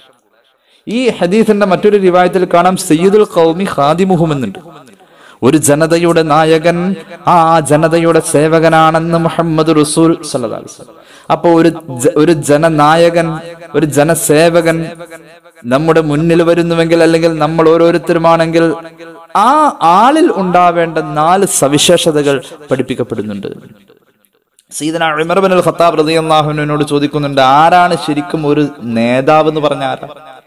ഈ ഹദീസിന്റെ മറ്റൊരു റിവായത്തിൽ കാണാം സയ്യിദുൽ ഖൗമി ഖാദിമുഹും എന്നുണ്ട്. ഒരു ജനതയുടെ നായകൻ ആ ജനതയുടെ സേവകനാണെന്ന് മുഹമ്മദ് റസൂൽ സല്ലല്ലാഹു അലൈഹി വസല്ലം. അപ്പൊ ഒരു ഒരു ജനനായകൻ, ഒരു ജനസേവകൻ നമ്മുടെ മുന്നിൽ വരുന്നുവെങ്കിൽ, അല്ലെങ്കിൽ നമ്മൾ ഓരോരുത്തരുമാണെങ്കിൽ ആ ആളിൽ ഉണ്ടാവേണ്ട നാല് സവിശേഷതകൾ പഠിപ്പിക്കപ്പെടുന്നുണ്ട്. സയ്യിദന ഉമർ ഇബ്നുൽ ഖത്താബ് റളിയല്ലാഹു അൻഹുവിനോട് ചോദിക്കുന്നുണ്ട്, ആരാണ് ശരിക്കും ഒരു നേതാവ് എന്ന് പറഞ്ഞ ആരാ?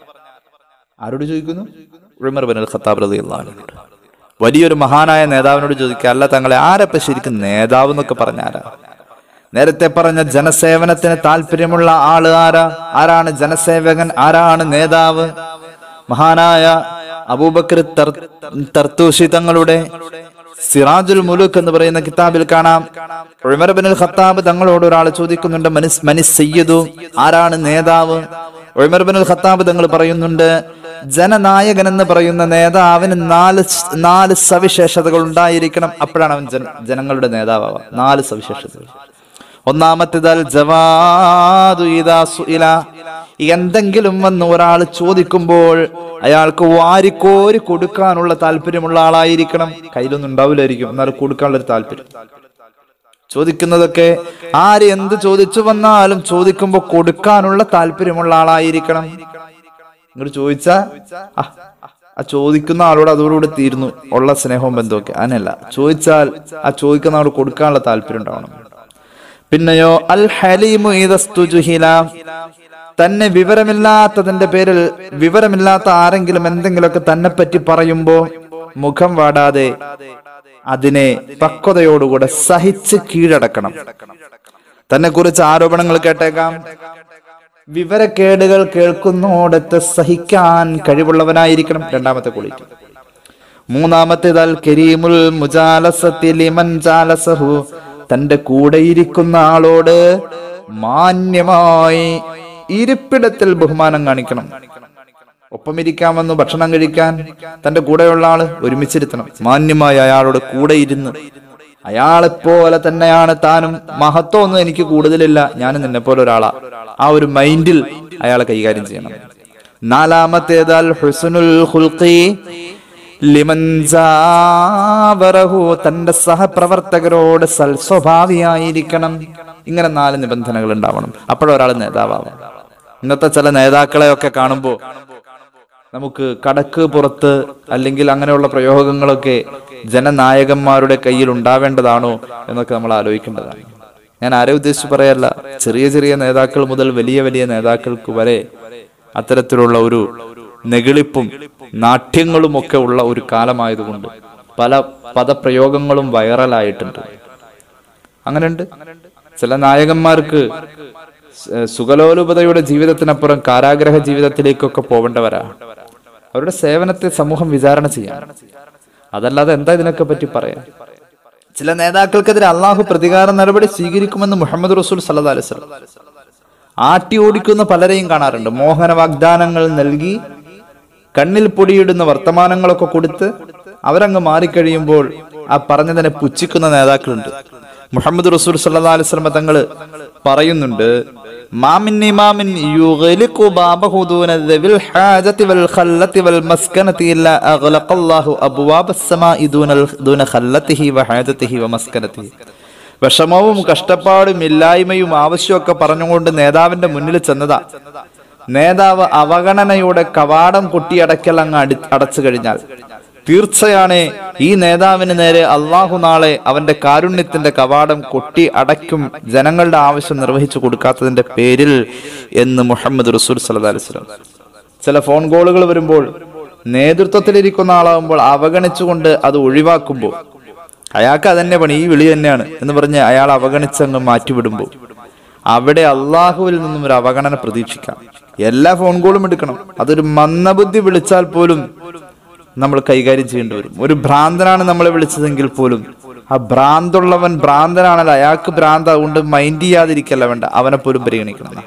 ആരോട് ചോദിക്കുന്നു? ഉമർ ഇബ്നുൽ ഖത്താബ് റളിയല്ലാഹു അൻഹു. വലിയൊരു മഹാനായ നേതാവിനോട് ചോദിക്കുക, അല്ല തങ്ങളെ ആരപ്പ ശരിക്കും നേതാവ് എന്നൊക്കെ പറഞ്ഞ ആരാ? നേരത്തെ പറഞ്ഞ ജനസേവനത്തിന് താല്പര്യമുള്ള ആള് ആരാ? ആരാണ് ജനസേവകൻ? ആരാണ് നേതാവ്? മഹാനായ അബൂബക്കർ തർത്തൂഷി തങ്ങളുടെ സിറാജുൽ മുലൂക്ക് എന്ന് പറയുന്ന കിതാബിൽ കാണാം, ഉമർ ഇബ്നുൽ ഖത്താബ് തങ്ങളോട് ഒരാൾ ചോദിക്കുന്നുണ്ട്, മനിസ് മനിസ് സയ്യിദു, ആരാണ് നേതാവ്? ഉമർ ഇബ്നുൽ ഖത്താബ് തങ്ങൾ പറയുന്നുണ്ട്, ജനനായകൻ എന്ന് പറയുന്ന നേതാവിന് നാല് നാല് സവിശേഷതകൾ ഉണ്ടായിരിക്കണം, അപ്പോഴാണ് അവൻ ജന ജനങ്ങളുടെ നേതാവാവുക. നാല് സവിശേഷതകൾ. ഒന്നാമത്തേതാൽ ജവാദു ഇദാ സുഇല, എന്തെങ്കിലും വന്ന് ഒരാൾ ചോദിക്കുമ്പോൾ അയാൾക്ക് വാരിക്കോരി കൊടുക്കാനുള്ള താല്പര്യമുള്ള ആളായിരിക്കണം. കയ്യിലൊന്നും ഉണ്ടാവില്ലായിരിക്കും, എന്നാൽ കൊടുക്കാനുള്ള ഒരു താല്പര്യം. ചോദിക്കുന്നതൊക്കെ ആര് എന്ത് ചോദിച്ചു വന്നാലും ചോദിക്കുമ്പോ കൊടുക്കാനുള്ള താല്പര്യമുള്ള ആളായിരിക്കണം. ഇങ്ങോട്ട് ചോദിച്ചാ ആ ചോദിക്കുന്ന ആളോട് അതോടുകൂടി തീരുന്നു ഉള്ള സ്നേഹവും ബന്ധമൊക്കെ. അങ്ങനെയല്ല, ചോദിച്ചാൽ ആ ചോദിക്കുന്ന ആളോട് കൊടുക്കാനുള്ള താല്പര്യം ഉണ്ടാവണം. പിന്നെയോ അൽ ഹലീമു ഇദസ്തുജുഹില, തന്നെ വിവരമില്ലാത്തതിന്റെ പേരിൽ വിവരമില്ലാത്ത ആരെങ്കിലും എന്തെങ്കിലുമൊക്കെ തന്നെ പറ്റി പറയുമ്പോ മുഖം വാടാതെ അതിനെ പക്വതയോടുകൂടെ സഹിച്ച് കീഴടക്കണം. തന്നെ കുറിച്ച് ആരോപണങ്ങൾ കേട്ടേക്കാം. വിവരക്കേടുകൾ കേൾക്കുന്നോടത്ത് സഹിക്കാൻ കഴിവുള്ളവനായിരിക്കണം. രണ്ടാമത്തെ ക്വാളിറ്റി. മൂന്നാമത്തേത് അൽ കരീമുൽ മുജാലസത്തി ലിമൻ ജാലസഹു, തന്റെ കൂടെയിരിക്കുന്ന ആളോട് മാന്യമായി ഇരിപ്പിടത്തിൽ ബഹുമാനം കാണിക്കണം. ഒപ്പം ഇരിക്കാമെന്ന് ഭക്ഷണം കഴിക്കാൻ തന്റെ കൂടെയുള്ള ആള് ഒരുമിച്ചിരുത്തണം. മാന്യമായി അയാളോട് കൂടെ ഇരുന്ന് അയാളെപ്പോലെ തന്നെയാണ് താനും, മഹത്വമൊന്നും എനിക്ക് കൂടുതലില്ല, ഞാൻ നിന്നെ പോലെ ഒരാളാ, ആ ഒരു മൈൻഡിൽ അയാളെ കൈകാര്യം ചെയ്യണം. നാലാമത്തേത് അൽ ഹുസ്നുൽ ഖുൽഖി ലിമൻ ജാവറഹു, തന്റെ സഹപ്രവർത്തകരോട് സൽസ്വഭാവിയായിരിക്കണം. ഇങ്ങനെ നാല് നിബന്ധനകൾ ഉണ്ടാവണം. അപ്പോഴൊരാൾ നേതാവാണ്. ഇന്നത്തെ ചില നേതാക്കളെയൊക്കെ കാണുമ്പോ നമുക്ക് കടക്ക് പുറത്ത് അല്ലെങ്കിൽ അങ്ങനെയുള്ള പ്രയോഗങ്ങളൊക്കെ ജനനായകന്മാരുടെ കയ്യിൽ ഉണ്ടാവേണ്ടതാണോ എന്നൊക്കെ നമ്മൾ ആലോചിക്കേണ്ടതാണ്. ഞാൻ ആരെ ഉദ്ദേശിച്ച് പറയല്ല, ചെറിയ ചെറിയ നേതാക്കൾ മുതൽ വലിയ വലിയ നേതാക്കൾക്ക് വരെ അത്തരത്തിലുള്ള ഒരു നെകിളിപ്പും നാട്യങ്ങളും ഒക്കെ ഉള്ള ഒരു കാലമായതുകൊണ്ട് പല പദപ്രയോഗങ്ങളും വൈറലായിട്ടുണ്ട്. അങ്ങനെയുണ്ട്. ചില നായകന്മാർക്ക് സുഖലോലുപതയുടെ ജീവിതത്തിനപ്പുറം കാരാഗ്രഹ ജീവിതത്തിലേക്കൊക്കെ പോവേണ്ടവരാ. അവരുടെ സേവനത്തെ സമൂഹം വിചാരണ ചെയ്യാം. അതല്ലാതെ എന്താ ഇതിനൊക്കെ പറ്റി പറയാം. ചില നേതാക്കൾക്കെതിരെ അള്ളാഹു പ്രതികാര നടപടി സ്വീകരിക്കുമെന്ന് മുഹമ്മദ് റസൂൽ സല്ലല്ലാഹു അലൈഹി വസല്ലം ആട്ടി ഓടിക്കുന്ന പലരെയും കാണാറുണ്ട്. മോഹന വാഗ്ദാനങ്ങൾ നൽകി കണ്ണിൽ പൊടിയിടുന്ന വർത്തമാനങ്ങളൊക്കെ കൊടുത്ത് അവരങ്ങ് മാറിക്കഴിയുമ്പോൾ ആ പറഞ്ഞതിനെ പുച്ഛിക്കുന്ന നേതാക്കളുണ്ട്. മുഹമ്മദ് റസൂൽ സല്ലല്ലാഹു അലൈഹി വസല്ലം തങ്ങൾ പറയുന്നുണ്ട്, മാമിൻ ഇമാമിൻ യുഗ്ലിഖു ബാബഹു ദൂന ദവിൽ ഹാജതി വൽ ഖല്ലതി വൽ മസ്കനതി ഇല്ലാ അഗ്ലഖല്ലാഹു അബ്വാബസ് സമാഇ ദൂന ദൂന ഖല്ലതിഹി വ ഹാജതിഹി വ മസ്കനതിഹി. വിഷമവും കഷ്ടപ്പാടും ഇല്ലായ്മയും ആവശ്യമൊക്കെ പറഞ്ഞുകൊണ്ട് നേതാവിന്റെ മുന്നിൽ ചെന്നതാ. നേതാവ് അവഗണനയുടെ കവാടം കൊട്ടിയടക്കൽ അങ്ങ് അടി അടച്ചു കഴിഞ്ഞാൽ തീർച്ചയാണ് ഈ നേതാവിന് നേരെ അള്ളാഹു നാളെ അവന്റെ കാരുണ്യത്തിന്റെ കവാടം കൊട്ടി അടയ്ക്കും, ജനങ്ങളുടെ ആവശ്യം നിർവഹിച്ചു കൊടുക്കാത്തതിന്റെ പേരിൽ എന്ന് മുഹമ്മദ് റസൂൽ സല്ലല്ലാഹു അലൈഹി വസല്ലം. ചില ഫോൺ കോളുകൾ വരുമ്പോൾ നേതൃത്വത്തിലിരിക്കുന്ന ആളാകുമ്പോൾ അവഗണിച്ചുകൊണ്ട് അത് ഒഴിവാക്കുമ്പോൾ അയാൾക്ക് അതന്നെ പണി, ഈ വിളി തന്നെയാണ് എന്ന് പറഞ്ഞ് അയാൾ അവഗണിച്ചങ്ങ് മാറ്റിവിടുമ്പോൾ അവിടെ അള്ളാഹുവിൽ നിന്നും ഒരു അവഗണന പ്രതീക്ഷിക്കാം. എല്ലാ ഫോൺ കോളും എടുക്കണം. അതൊരു മന്ദബുദ്ധി വിളിച്ചാൽ പോലും നമ്മൾ കൈകാര്യം ചെയ്യേണ്ടി വരും. ഒരു ഭ്രാന്തനാണ് നമ്മളെ വിളിച്ചതെങ്കിൽ പോലും ആ ഭ്രാന്തുള്ളവൻ ഭ്രാന്തനാണല്ലോ, അയാൾക്ക് ഭ്രാന്ത്, അതുകൊണ്ട് മൈൻഡ് ചെയ്യാതിരിക്കല്ല വേണ്ട, അവനെ പോലും പരിഗണിക്കണം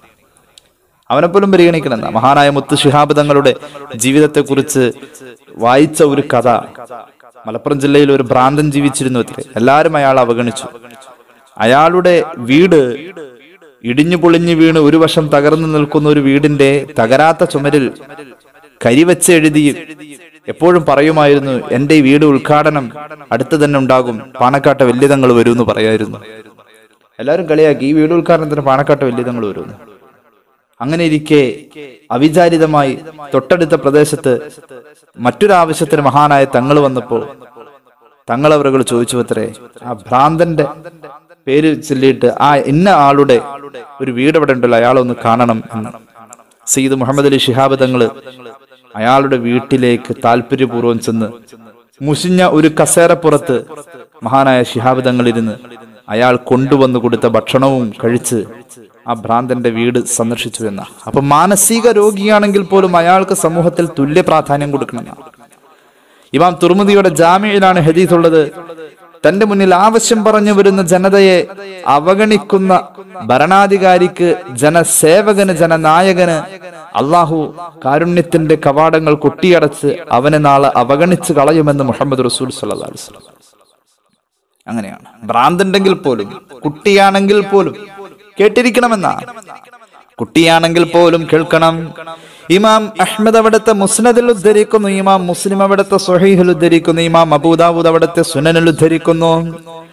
അവനെ പോലും പരിഗണിക്കണം മഹാനായ മുത്ത് ശിഹാബ് തങ്ങളുടെ ജീവിതത്തെ കുറിച്ച് വായിച്ച ഒരു കഥ. മലപ്പുറം ജില്ലയിൽ ഒരു ഭ്രാന്തൻ ജീവിച്ചിരുന്നു അത്രേ. എല്ലാരും അയാൾ അവഗണിച്ചു. അയാളുടെ വീട് ഇടിഞ്ഞു പൊളിഞ്ഞു വീണ് ഒരു വശം തകർന്നു നിൽക്കുന്ന ഒരു വീടിന്റെ തകരാത്ത ചുമരിൽ കരിവെച്ച് എഴുതി എപ്പോഴും പറയുമായിരുന്നു, എന്റെ ഈ വീട് ഉദ്ഘാടനം അടുത്ത് തന്നെ ഉണ്ടാകും, പാണക്കാട്ടെ വല്യതങ്ങൾ വരും എന്ന് പറയായിരുന്നു. എല്ലാവരും കളിയാക്കി, ഈ വീട് ഉദ്ഘാടനത്തിന് പാണക്കാട്ടെ വല്യതങ്ങൾ വരുന്നു. അങ്ങനെ ഇരിക്കെ അവിചാരിതമായി തൊട്ടടുത്ത പ്രദേശത്ത് മറ്റൊരാവശ്യത്തിന് മഹാനായ തങ്ങൾ വന്നപ്പോൾ തങ്ങൾ അവരുകൾ ചോദിച്ചു അത്രേ, ആ ഭ്രാന്തന്റെ പേര് ചൊല്ലിയിട്ട് ആ ഇന്ന ആളുടെ ഒരു വീട് അവിടെ ഉണ്ടല്ലോ, അയാളൊന്ന് കാണണം എന്ന്. സയ്യിദ് മുഹമ്മദ് അലി ശിഹാബ് തങ്ങള് അയാളുടെ വീട്ടിലേക്ക് താല്പര്യപൂർവ്വം ചെന്ന് മുഷിഞ്ഞ ഒരു കസേരപ്പുറത്ത് മഹാനായ ശിഹാബ് തങ്ങൾ ഇരുന്ന് അയാൾ കൊണ്ടുവന്നു കൊടുത്ത ഭക്ഷണവും കഴിച്ച് ആ ഭ്രാന്തന്റെ വീട് സന്ദർശിച്ചു എന്ന. അപ്പൊ മാനസിക രോഗിയാണെങ്കിൽ പോലും അയാൾക്ക് സമൂഹത്തിൽ തുല്യ പ്രാധാന്യം കൊടുക്കണം. ഇമാം തുർമുദിയുടെ ജാമിഇലാണ് ഹദീസ് ഉള്ളത്. തന്റെ മുന്നിൽ ആവശ്യം പറഞ്ഞു വരുന്ന ജനതയെ അവഗണിക്കുന്ന ഭരണാധികാരിക്ക്, ജനസേവകന്, ജനനായകന് അള്ളാഹു കാരുണ്യത്തിന്റെ കവാടങ്ങൾ കൊട്ടിയടച്ച് അവനെ നാളെ അവഗണിച്ച് കളയുമെന്ന് മുഹമ്മദ് റസൂൽ സല്ലല്ലാഹു അലൈഹി വസല്ലം. അങ്ങനെയാണ്. ഭ്രാന്തുണ്ടെങ്കിൽ പോലും, കുട്ടിയാണെങ്കിൽ പോലും കേട്ടിരിക്കണമെന്നാ. കുട്ടിയാണെങ്കിൽ പോലും കേൾക്കണം. ഇമാം അഹ്മദ് അവിടുത്തെ മുസ്നദിൽ ഉദ്ധരിക്കുന്നു, ഇമാം മുസ്ലിം അവിടുത്തെ സ്വഹീഹിൽ ഉദ്ധരിക്കുന്നു, ഇമാം അബൂ ദാവൂദ് അവിടുത്തെ സുനനിൽ ഉദ്ധരിക്കുന്നു.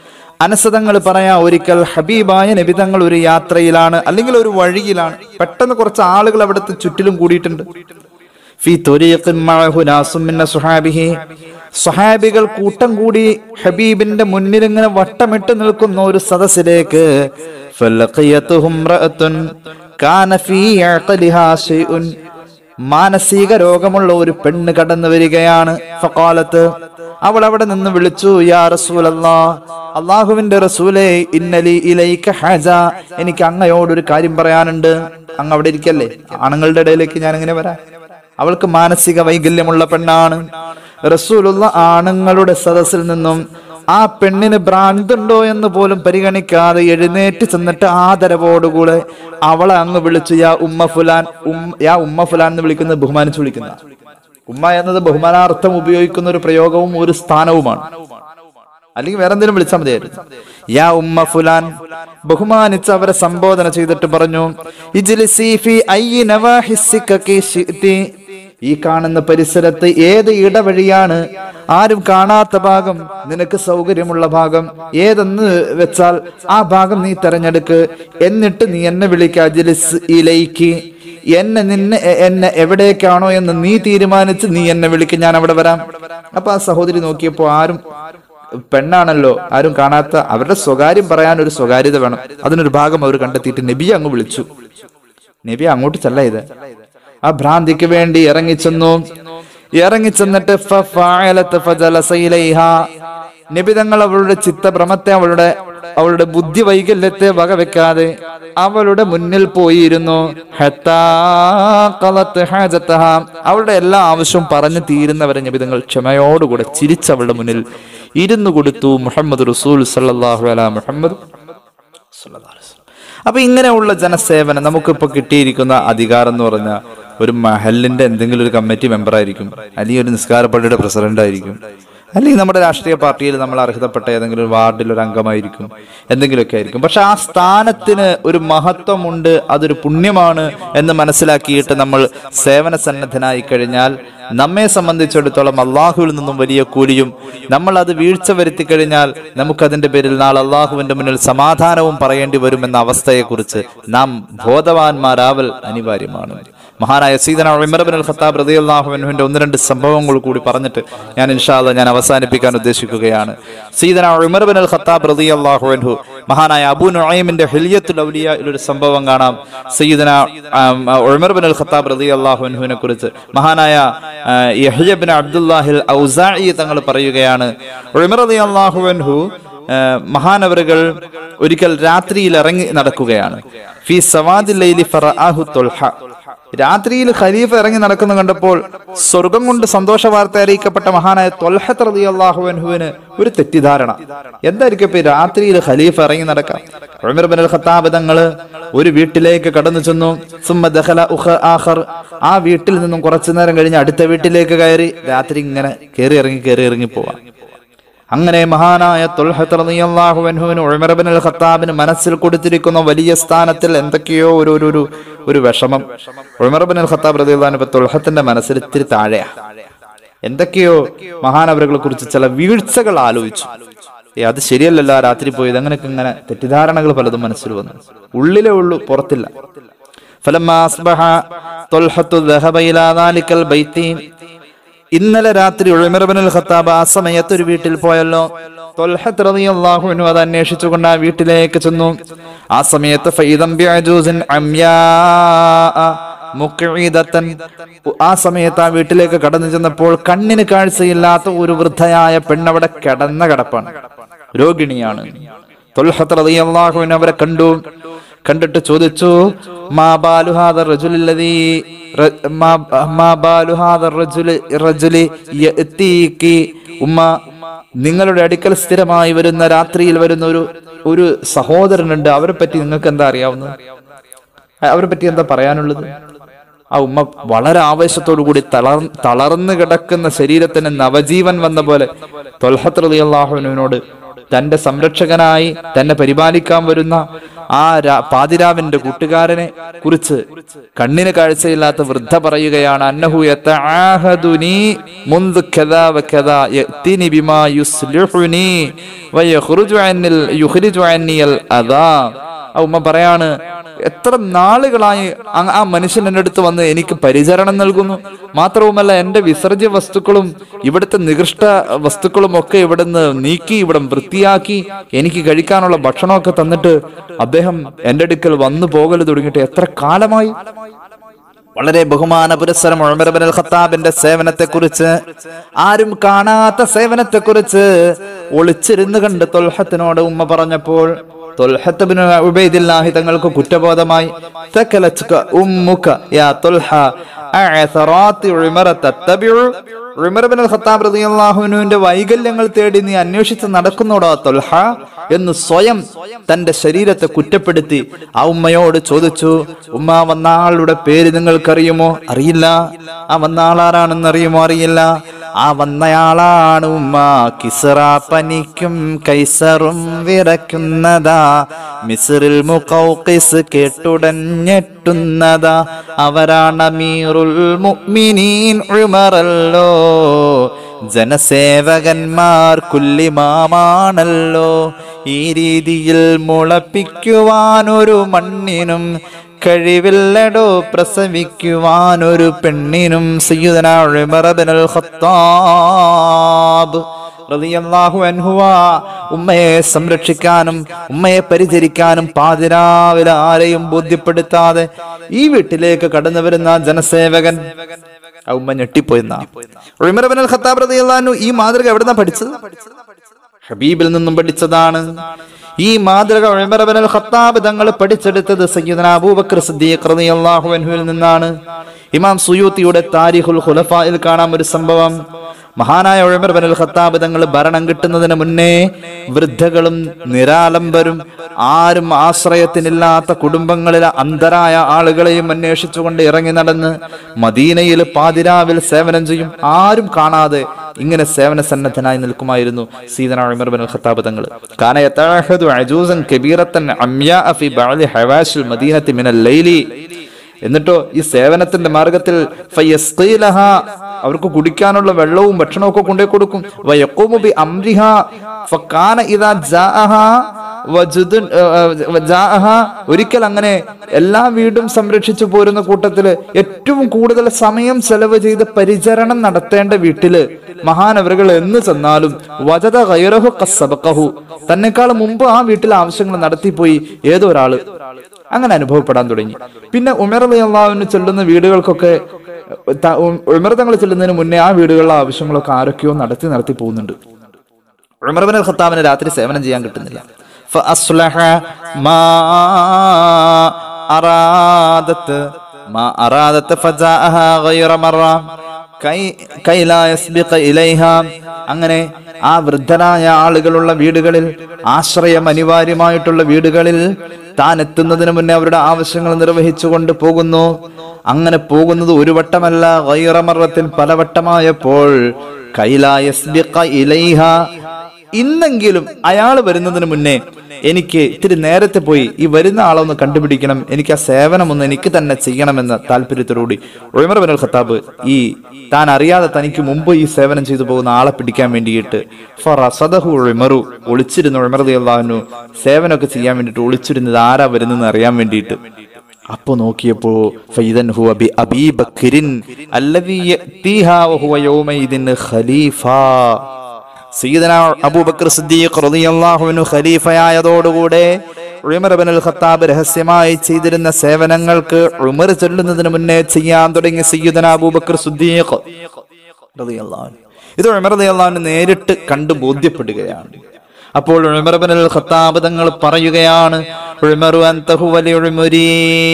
അനസ് തങ്ങൾ പറയാ, ഒരിക്കൽ ഹബീബായ നബി തങ്ങൾ ഒരു യാത്രയിലാണ്, അല്ലെങ്കിൽ ഒരു വഴിയിലാണ്. പെട്ടെന്ന് കുറച്ച് ആളുകൾ അവിടുത്തെ ചുറ്റിലും കൂടിയിട്ടുണ്ട്. ഫീ തുരീഖിൻ മഅഹു നാസും മിൻ സുഹാബിഹി, സ്വഹാബികൾ കൂട്ടം കൂടി ഹബീബിന്റെ മുന്നിൽ ഇങ്ങനെ വട്ടമിട്ട് നിൽക്കുന്ന ഒരു സദസ്സിലേക്ക്. ഫലഖിയതുഹും റഅത്തുൻ കാന ഫീ അഖലിഹാ ശൈഉൻ, മാനസിക രോഗമുള്ള ഒരു പെണ്ണ് കടന്നു വരികയാണ്. ഫഖാലത്ത്, അവൾ അവിടെ നിന്ന് വിളിച്ചു, യാ റസൂലല്ലാഹ്, അല്ലാഹുവിന്റെ റസൂലേ, ഇന്നലി ഇലൈക ഹജ, എനിക്ക് അങ്ങയോടൊരു കാര്യം പറയാനുണ്ട്. അങ്ങ് അവിടെ ഇരിക്കല്ലേ, ആണുങ്ങളുടെ ഇടയിലേക്ക് ഞാൻ എങ്ങനെ വരാം? അവൾക്ക് മാനസിക വൈകല്യമുള്ള പെണ്ണാണ്. റസൂലുള്ള ആണുങ്ങളുടെ സദസ്സിൽ നിന്നും ആ പെണ്ണിന് ഭ്രാന്തുണ്ടോ എന്ന് പോലും പരിഗണിക്കാതെ എഴുന്നേറ്റ് ചെന്നിട്ട് ആദരവോടുകൂടെ അവളെ അങ്ങ് വിളിച്ചു, യാ ഉമ്മ ഫുലാൻ. യാ ഉമ്മ ഫുലാൻ എന്ന് വിളിക്കുന്നത് ബഹുമാനിച്ചു വിളിക്കുന്ന. ഉമ്മ എന്നത് ബഹുമാനാർത്ഥം ഉപയോഗിക്കുന്ന ഒരു പ്രയോഗവും ഒരു സ്ഥാനവുമാണ്. അല്ലെങ്കിൽ വേറെ എന്തെങ്കിലും വിളിച്ചാൽ മതിയായിരുന്നു. യാ ഉമ്മ ഫുലാൻ, ബഹുമാനിച്ച് അവരെ സംബോധന ചെയ്തിട്ട് പറഞ്ഞു, ഇജ്ലിസി ഫീ അയ്യി നവാഹിസ്സികി ശിഅ്തി, ഈ കാണുന്ന പരിസരത്ത് ഏത് ഇടവഴിയാണ്, ആരും കാണാത്ത ഭാഗം, നിനക്ക് സൗകര്യമുള്ള ഭാഗം ഏതെന്ന് വെച്ചാൽ ആ ഭാഗം നീ തെരഞ്ഞെടുക്ക്. എന്നിട്ട് നീ എന്നെ വിളിക്ക. അജ്ലിസ് ഇലൈകി, എന്നെ നിന്നെ എന്നെ എവിടേക്കാണോ എന്ന് നീ തീരുമാനിച്ച് നീ എന്നെ വിളിക്കും, ഞാൻ അവിടെ വരാം. അപ്പൊ ആ സഹോദരി നോക്കിയപ്പോ ആരും, പെണ്ണാണല്ലോ, ആരും കാണാത്ത, അവരുടെ സ്വകാര്യം പറയാൻ ഒരു സ്വകാര്യത വേണം. അതിനൊരു ഭാഗം അവർ കണ്ടെത്തിയിട്ട് നബിയെ അങ്ങ് വിളിച്ചു. നബി അങ്ങോട്ട് ചെല്ല, ഇത് ആ ഭ്രാന്തിക്ക് വേണ്ടി ഇറങ്ങിച്ചെന്നു. ഇറങ്ങിച്ചെന്നിട്ട് നബി തങ്ങൾ അവളുടെ ചിത്തഭ്രമത്തെ, അവളുടെ അവളുടെ ബുദ്ധി വൈകല്യത്തെ വകവെക്കാതെ അവളുടെ മുന്നിൽ പോയിരുന്നു. അവളുടെ എല്ലാ ആവശ്യവും പറഞ്ഞു തീരുന്നവരെ നബി തങ്ങൾ ക്ഷമയോടുകൂടെ ചിരിച്ച് അവളുടെ മുന്നിൽ ഇരുന്നു കൊടുത്തു. മുഹമ്മദ് റസൂൽ സല്ലല്ലാഹു അലൈഹി മുഹമ്മദ് സല്ലല്ലാഹു അലൈഹി വസല്ലം. അപ്പൊ ഇങ്ങനെയുള്ള ജനസേവനം നമുക്കിപ്പോ കിട്ടിയിരിക്കുന്ന അധികാരം എന്ന് പറഞ്ഞാൽ, ഒരു മഹലിന്റെ എന്തെങ്കിലും ഒരു കമ്മിറ്റി മെമ്പർ ആയിരിക്കും, അല്ലെങ്കിൽ ഒരു നിസ്കാര പള്ളിയുടെ പ്രസിഡന്റ് ആയിരിക്കും, അല്ലെങ്കിൽ നമ്മുടെ രാഷ്ട്രീയ പാർട്ടിയിൽ നമ്മൾ അർഹതപ്പെട്ട ഏതെങ്കിലും വാർഡിൽ ഒരു അംഗമായിരിക്കും, എന്തെങ്കിലുമൊക്കെ ആയിരിക്കും. പക്ഷെ ആ സ്ഥാനത്തിന് ഒരു മഹത്വമുണ്ട്, അതൊരു പുണ്യമാണ് എന്ന് മനസ്സിലാക്കിയിട്ട് നമ്മൾ സേവന സന്നദ്ധനായി കഴിഞ്ഞാൽ നമ്മെ സംബന്ധിച്ചിടത്തോളം അള്ളാഹുവിൽ നിന്നും വലിയ കൂലിയും, നമ്മൾ അത് വീഴ്ച വരുത്തി കഴിഞ്ഞാൽ നമുക്കതിന്റെ പേരിൽ നാളെ അള്ളാഹുവിന്റെ മുന്നിൽ സമാധാനവും പറയേണ്ടി വരുമെന്ന അവസ്ഥയെക്കുറിച്ച് നാം ബോധവാന്മാരാവൽ അനിവാര്യമാണ്. മഹാനായ സയ്യിദന ഉമർ ഇബ്നുൽ ഖത്താബ് റളിയല്ലാഹു അൻഹുവിന്റെ ഒന്ന് രണ്ട് സംഭവങ്ങൾ കൂടി പറഞ്ഞിട്ട് ഞാൻ ഇൻഷാ അല്ലാഹ് ഞാൻ അവസാനിപ്പിക്കാൻ ഉദ്ദേശിക്കുകയാണ്. സയ്യിദന ഉമർ ഇബ്നുൽ ഖത്താബ് റളിയല്ലാഹു അൻഹു, മഹാനായ അബൂ നുഐമിന്റെ ഹില്യത്തുൽ ഔലിയയിൽ ഒരു സംഭവം കാണാം. സയ്യിദന ഉമർ ഇബ്നുൽ ഖത്താബ് റളിയല്ലാഹു അൻഹുവിനെ കുറിച്ച് മഹാനായ യഹ്യ ഇബ്നു അബ്ദുല്ലാഹിൽ ഔസാഇ തങ്ങൾ പറയുകയാണ്, ഉമർ റളിയല്ലാഹു അൻഹു മഹാനവറുകൾ ഒരിക്കൽ രാത്രിയിൽ ഇറങ്ങി നടക്കുകയാണ്. ഫീ സവാദിൽ ലൈലി ഫറഅഹു തുൽഹ, രാത്രിയിൽ ഖലീഫ ഇറങ്ങി നടക്കുന്നു കണ്ടപ്പോൾ സ്വർഗം കൊണ്ട് സന്തോഷ വാർത്ത അറിയിക്കപ്പെട്ട മഹാനായ ത്വൽഹത്ത് റളിയല്ലാഹു അൻഹുവിന് ഒരു തെറ്റിദ്ധാരണ, എന്തായിരിക്കും ഇപ്പൊ രാത്രിയിൽ ഖലീഫ ഇറങ്ങി നടക്കാം? ഉമർ ഇബ്നുൽ ഖത്താബ് തങ്ങള് ഒരു വീട്ടിലേക്ക് കടന്നു ചെന്നു. സുമ്മ ദഖല ഉഖ ആഖർ, ആ വീട്ടിൽ നിന്നും കുറച്ചു നേരം കഴിഞ്ഞ് അടുത്ത വീട്ടിലേക്ക് കയറി. രാത്രി ഇങ്ങനെ കയറി ഇറങ്ങി കയറി ഇറങ്ങി പോവാം. അങ്ങനെ മഹാനായ ത്വൽഹത്ത് റളിയല്ലാഹു അൻഹുവിന് ഉമർ ഇബ്നുൽ ഖത്താബിന് മനസ്സിൽ കൊടുത്തിരിക്കുന്ന വലിയ സ്ഥാനത്തിൽ എന്തൊക്കെയോ ഒരു ഒരു ഒരു വിഷമം. ഉമർ ഇബ്നുൽ ഖത്താബ് റളിയല്ലാഹു അൻഹു ത്വൽഹത്തിന്റെ മനസ്സിൽ ഇത്തിരി താഴെയാ. എന്തൊക്കെയോ മഹാനവറുകളെ കുറിച്ച് ചില വീഴ്ചകൾ ആലോചിച്ചു. ഏ അത് ശരിയല്ലല്ലോ രാത്രി പോയത്, അങ്ങനെയൊക്കെ ഇങ്ങനെ തെറ്റിദ്ധാരണകൾ പലതും മനസ്സിൽ വന്നു. ഉള്ളിലേ ഉള്ളൂ, പുറത്തില്ല. ഫലമ്മാ അസ്ബഹ ത്വൽഹത്തു ദഹബ ഇലാ ദാലികൽ ബൈത്തി, ഇന്നലെ രാത്രി ഉമർ ഇബ്നുൽ ഖത്താബ് ആ സമയത്ത് ഒരു വീട്ടിൽ പോയല്ലോ. ത്വൽഹത്ത് റളിയല്ലാഹു അൻഹു അത് അന്വേഷിച്ചുകൊണ്ട് ആ വീട്ടിലേക്ക് ചെന്നു. ആ സമയത്ത് ഫൈദം ബിഅജൂസിൻ അംയാ മുഖ്ഇദതൻ, ആ സമയത്ത് ആ വീട്ടിലേക്ക് കടന്നു ചെന്നപ്പോൾ കണ്ണിന് കാഴ്ചയില്ലാത്ത ഒരു വൃദ്ധയായ പെണ്ണവിടെ കിടന്ന കിടപ്പാണ്, രോഗിണിയാണ്. ത്വൽഹത്ത് റളിയല്ലാഹു അൻഹു അവരെ കണ്ടു. കണ്ടിട്ട് ചോദിച്ചു, മാ ബാലു ഹാദർ റജുലല്ലദീ മാ ബാലു ഹാദർ റജുലി റജുലി യഅതീകി, ഉമ്മ നിങ്ങളുടെ അടുക്കൽ സ്ഥിരമായി വരുന്ന രാത്രിയിൽ വരുന്ന ഒരു ഒരു സഹോദരനുണ്ട്, അവരെ പറ്റി നിങ്ങൾക്ക് എന്താ അറിയാവുന്നത്? അവരെ പറ്റി എന്താ പറയാനുള്ളത്? ആ ഉമ്മ വളരെ ആവേശത്തോടു കൂടി തളർ തളർന്നു കിടക്കുന്ന ശരീരത്തിന് നവജീവൻ വന്ന പോലെ ത്വൽഹത്ത് റളിയല്ലാഹു അൻഹുവിനോട് തന്റെ സംരക്ഷകനായി തന്നെ പരിപാലിക്കാൻ വരുന്ന ആ പാതിരാവിന്റെ കൂട്ടുകാരനെ കുറിച്ച് കണ്ണിന് കാഴ്ചയില്ലാത്ത വൃദ്ധ പറയുകയാണ്, അന്നഹു യതആഹദുനി മുൻദു കദാ വകദാ യഅതിനി ബിമാ യുസ്ലിഹുനി വയഖ്റുജു അന്നിൽ യുഖ്രിജു അന്നിൽ അദാ. ആ ഉമ്മ പറയാണ്, എത്ര നാളുകളായി ആ മനുഷ്യൻ എൻ്റെ അടുത്ത് വന്ന് എനിക്ക് പരിചരണം നൽകുന്നു. മാത്രവുമല്ല എൻ്റെ വിസർജ്യ വസ്തുക്കളും ഇവിടുത്തെ നികൃഷ്ട വസ്തുക്കളും ഒക്കെ ഇവിടുന്ന് നീക്കി ഇവിടെ വൃത്തിയാക്കി എനിക്ക് കഴിക്കാനുള്ള ഭക്ഷണമൊക്കെ തന്നിട്ട് അദ്ദേഹം എൻ്റെ അടുക്കൽ വന്നു പോകൽ തുടങ്ങിയിട്ട് എത്ര കാലമായി. വളരെ ബഹുമാന പുരസ്സരം ഉമർ ഇബ്നുൽ ഖത്താബിന്റെ സേവനത്തെ കുറിച്ച്, ആരും കാണാത്ത സേവനത്തെ കുറിച്ച് ഒളിച്ചിരുന്ന് കണ്ട് ത്വൽഹത്തിനോട് ഉമ്മ പറഞ്ഞപ്പോൾ ത്വൽഹത്ത് ഇബ്നു ഉബൈദില്ലാഹി തങ്ങൾക്ക് കുറ്റബോധമായി. തകലത്ക ഉമ്മുക യാ ത്വൽഹ അഅസറാത്തി ഉമർ തത്തബിഉ. ഉമർ ഇബ്നുൽ ഖത്താബ് റളിയല്ലാഹു അൻഹുവിന്റെ വൈകല്യങ്ങൾ തേടി നീ അന്വേഷിച്ച് നടക്കുന്നോടാ ത്വൽഹ എന്ന് സ്വയം തന്റെ ശരീരത്തെ കുറ്റപ്പെടുത്തി ആ ഉമ്മയോട് ചോദിച്ചു, ഉമ്മ വന്ന ആളുടെ പേര് നിങ്ങൾക്കറിയുമോ? അറിയില്ല. ആ വന്ന ആളാരാണെന്ന് അറിയുമോ? അറിയില്ല. ആ വന്നയാളാണ് ഉമ്മ കിസ്റ പനിക്കും കൈസറും വിറയ്ക്കുന്നതാ, മിസ്റിൽ മുഖൗഖിസ് കേട്ടുടൻ ഞെട്ടുന്നതാ, അവരാണ് അമീറുൽ മുഅ്മിനീൻ ഉമറല്ലോ, ജനസേവകന്മാർ കുല്ലിമാമാണല്ലോ. ഈ രീതിയിൽ മുളപ്പിക്കുവാനൊരു മണ്ണിനും കഴിവില്ലടോ പ്രസവിക്കുവാനൊരു പെണ്ണിനും. സയ്യിദനാ ഉമർ ഇബ്നുൽ ഖത്താബ് റളിയല്ലാഹു അൻഹു ഉമ്മയെ സംരക്ഷിക്കാനും ഉമ്മയെ പരിചരിക്കാനും പാതിരാവിലെ ആരെയും ബോധ്യപ്പെടുത്താതെ ഈ വീട്ടിലേക്ക് കടന്നു വരുന്ന ജനസേവകൻ ആ ഉമ്മ ഞെട്ടിപ്പോയെന്ന. ഉമർ ഇബ്നുൽ ഖത്താബ് റളിയല്ലാഹു അൻഹു ഈ മാതൃക എവിടുന്നാ പഠിച്ചത്? ഹബീബിൽ നിന്നും പഠിച്ചതാണ്. ഈ മാതൃക ഉമർ ഇബ്നുൽ ഖത്താബ് തങ്ങൾ പഠിച്ചെടുത്തത് സയ്യിദനാ അബൂബക്കർ സിദ്ദീഖ് റളിയല്ലാഹു അൻഹുവിൽ നിന്നാണ്. ഇമാം സുയൂത്തിയുടെ താരിഖുൽ ഖുലഫായിൽ കാണാം ഒരു സംഭവം. മഹാനായ ഉമർ ഇബ്നുൽ ഖത്താബ് തങ്ങൾ ഭരണം കിട്ടുന്നതിന് മുന്നേ വൃദ്ധകളും നിരാലംബരും ആരും ആശ്രയത്തിനില്ലാത്ത കുടുംബങ്ങളിലെ അന്ധരായ ആളുകളെയും അന്വേഷിച്ചുകൊണ്ട് ഇറങ്ങി നടന്ന് മദീനയിൽ പാതിരാവിൽ സേവനം ചെയ്യും. ആരും കാണാതെ ഇങ്ങനെ സേവന സന്നദ്ധനായി നിൽക്കുമായിരുന്നു സയ്യിദനാ ഉമർ ഇബ്നുൽ ഖത്താബ് തങ്ങൾ. കാന യതഅഹദു അജൂസൻ കബീറത്തൻ അംയാ ഫി ബഅദി ഹവാശിൽ മദീനത്തി മിനൽ ലൈലി. എന്നിട്ടോ ഈ സേവനത്തിന്റെ മാർഗത്തിൽ ഫയസ്ഖീലഹ, അവർക്ക് കുടിക്കാനുള്ള വെള്ളവും ഭക്ഷണവും ഒക്കെ കൊണ്ടേ കൊടുക്കും. വയഖൂമു ബി അംരിഹ ഫകാന ഇദാ ജാഅഹ വജുദൻ ജാഅഹ. ഒരിക്കൽ അങ്ങനെ എല്ലാ വീടും സംരക്ഷിച്ചു പോരുന്ന കൂട്ടത്തില് ഏറ്റവും കൂടുതൽ സമയം ചെലവ് ചെയ്ത് പരിചരണം നടത്തേണ്ട വീട്ടില് മഹാനവറുകൾ എന്ന് ചെന്നാലും വജദ ഗൈറഹു ഖസ്സബഖഹു, തന്നെക്കാൾ മുമ്പ് ആ വീട്ടിൽ ആവശ്യങ്ങൾ നടത്തിപ്പോയി ഏതോ ഒരാള് അങ്ങനെ അനുഭവപ്പെടാൻ തുടങ്ങി. പിന്നെ ഉമർ റളിയല്ലാഹു അൻഹു ചെല്ലുന്ന വീടുകൾക്കൊക്കെ ഉമർ തങ്ങൾ ചെല്ലുന്നതിന് മുന്നേ ആ വീടുകളിലെ ആവശ്യങ്ങളൊക്കെ ആരൊക്കെയോ നടത്തി നടത്തി പോകുന്നുണ്ട്. ഉമർ ഇബ്നുൽ ഖത്താബിന് രാത്രി സേവനം ചെയ്യാൻ കിട്ടുന്നില്ല. ഫഅസ്ലഹ മാ അറാദത് മാ അറാദത് ഫജാഅഹ ഗൈറ മറ കൈ കൈ ലാ യസ്ബിഖ ഇലൈഹ. അങ്ങനെ ആ വൃദ്ധരായ ആളുകളുള്ള വീടുകളിൽ, ആശ്രയം അനിവാര്യമായിട്ടുള്ള വീടുകളിൽ താൻ എത്തുന്നതിന് മുന്നേ അവരുടെ ആവശ്യങ്ങൾ നിർവഹിച്ചുകൊണ്ട് പോകുന്നു. അങ്ങനെ പോകുന്നത് ഒരു വട്ടമല്ല, ഗൈറ മറത്തിൻ പലവട്ടമായപ്പോൾ കൈ ലാ യസ്ബിഖ ഇലൈഹ, ഇന്നെങ്കിലും അയാൾ വരുന്നതിന് മുന്നേ എനിക്ക് ഇത്തിരി നേരത്തെ പോയി ഈ വരുന്ന ആളൊന്ന് കണ്ടുപിടിക്കണം, എനിക്ക് ആ സേവനം ഒന്ന് എനിക്ക് തന്നെ ചെയ്യണമെന്ന താല്പര്യത്തോടുകൂടി ഉമർ ഇബ്നുൽ ഖത്താബ് ഈ താൻ അറിയാതെ തനിക്ക് മുമ്പ് ഈ സേവനം ചെയ്തു പോകുന്ന ആളെ പിടിക്കാൻ വേണ്ടിയിട്ട് ഫറസദഹു ഉമറു, ഒളിച്ചിരുന്നു ഉമർ റളിയല്ലാഹു അൻഹു സേവനമൊക്കെ ചെയ്യാൻ വേണ്ടിയിട്ട് ഒളിച്ചിരുന്നത് ആരാ വരുന്നെന്ന് അറിയാൻ വേണ്ടിയിട്ട്. അപ്പൊ നോക്കിയപ്പോ ഫൈദൻ ഹുവ ബി അബീ ബക്രിൻ അല്ലദീ യഅതീഹാ വഹുവ യൗമൈദിൻ ഖലീഫ. സയ്യിദനാ അബൂബക്കർ സിദ്ദീഖ് റളിയല്ലാഹു അൻഹു ഖലീഫയായതോടുകൂടെ ഉമർ ഇബ്നുൽ ഖത്താബ് രഹസ്യമായി ചെയ്തിരുന്ന സേവനങ്ങൾക്ക് ഉമർ ചൊല്ലുന്നതിന് മുന്നേ ചെയ്യാൻ തുടങ്ങി സയ്യിദനാ അബൂബക്കർ സിദ്ദീഖ് റളിയല്ലാഹു അൻഹു. ഇത് ഉമർ റളിയല്ലാഹു അൻഹു നേരിട്ട് കണ്ടു ബോധ്യപ്പെടുകയാണ്. അപ്പോൾ ഉമർ ഇബ്നുൽ ഖത്താബ് തങ്ങൾ പറയുകയാണ്, ഉമറു അൻത ഹുവൽ ഉമരി,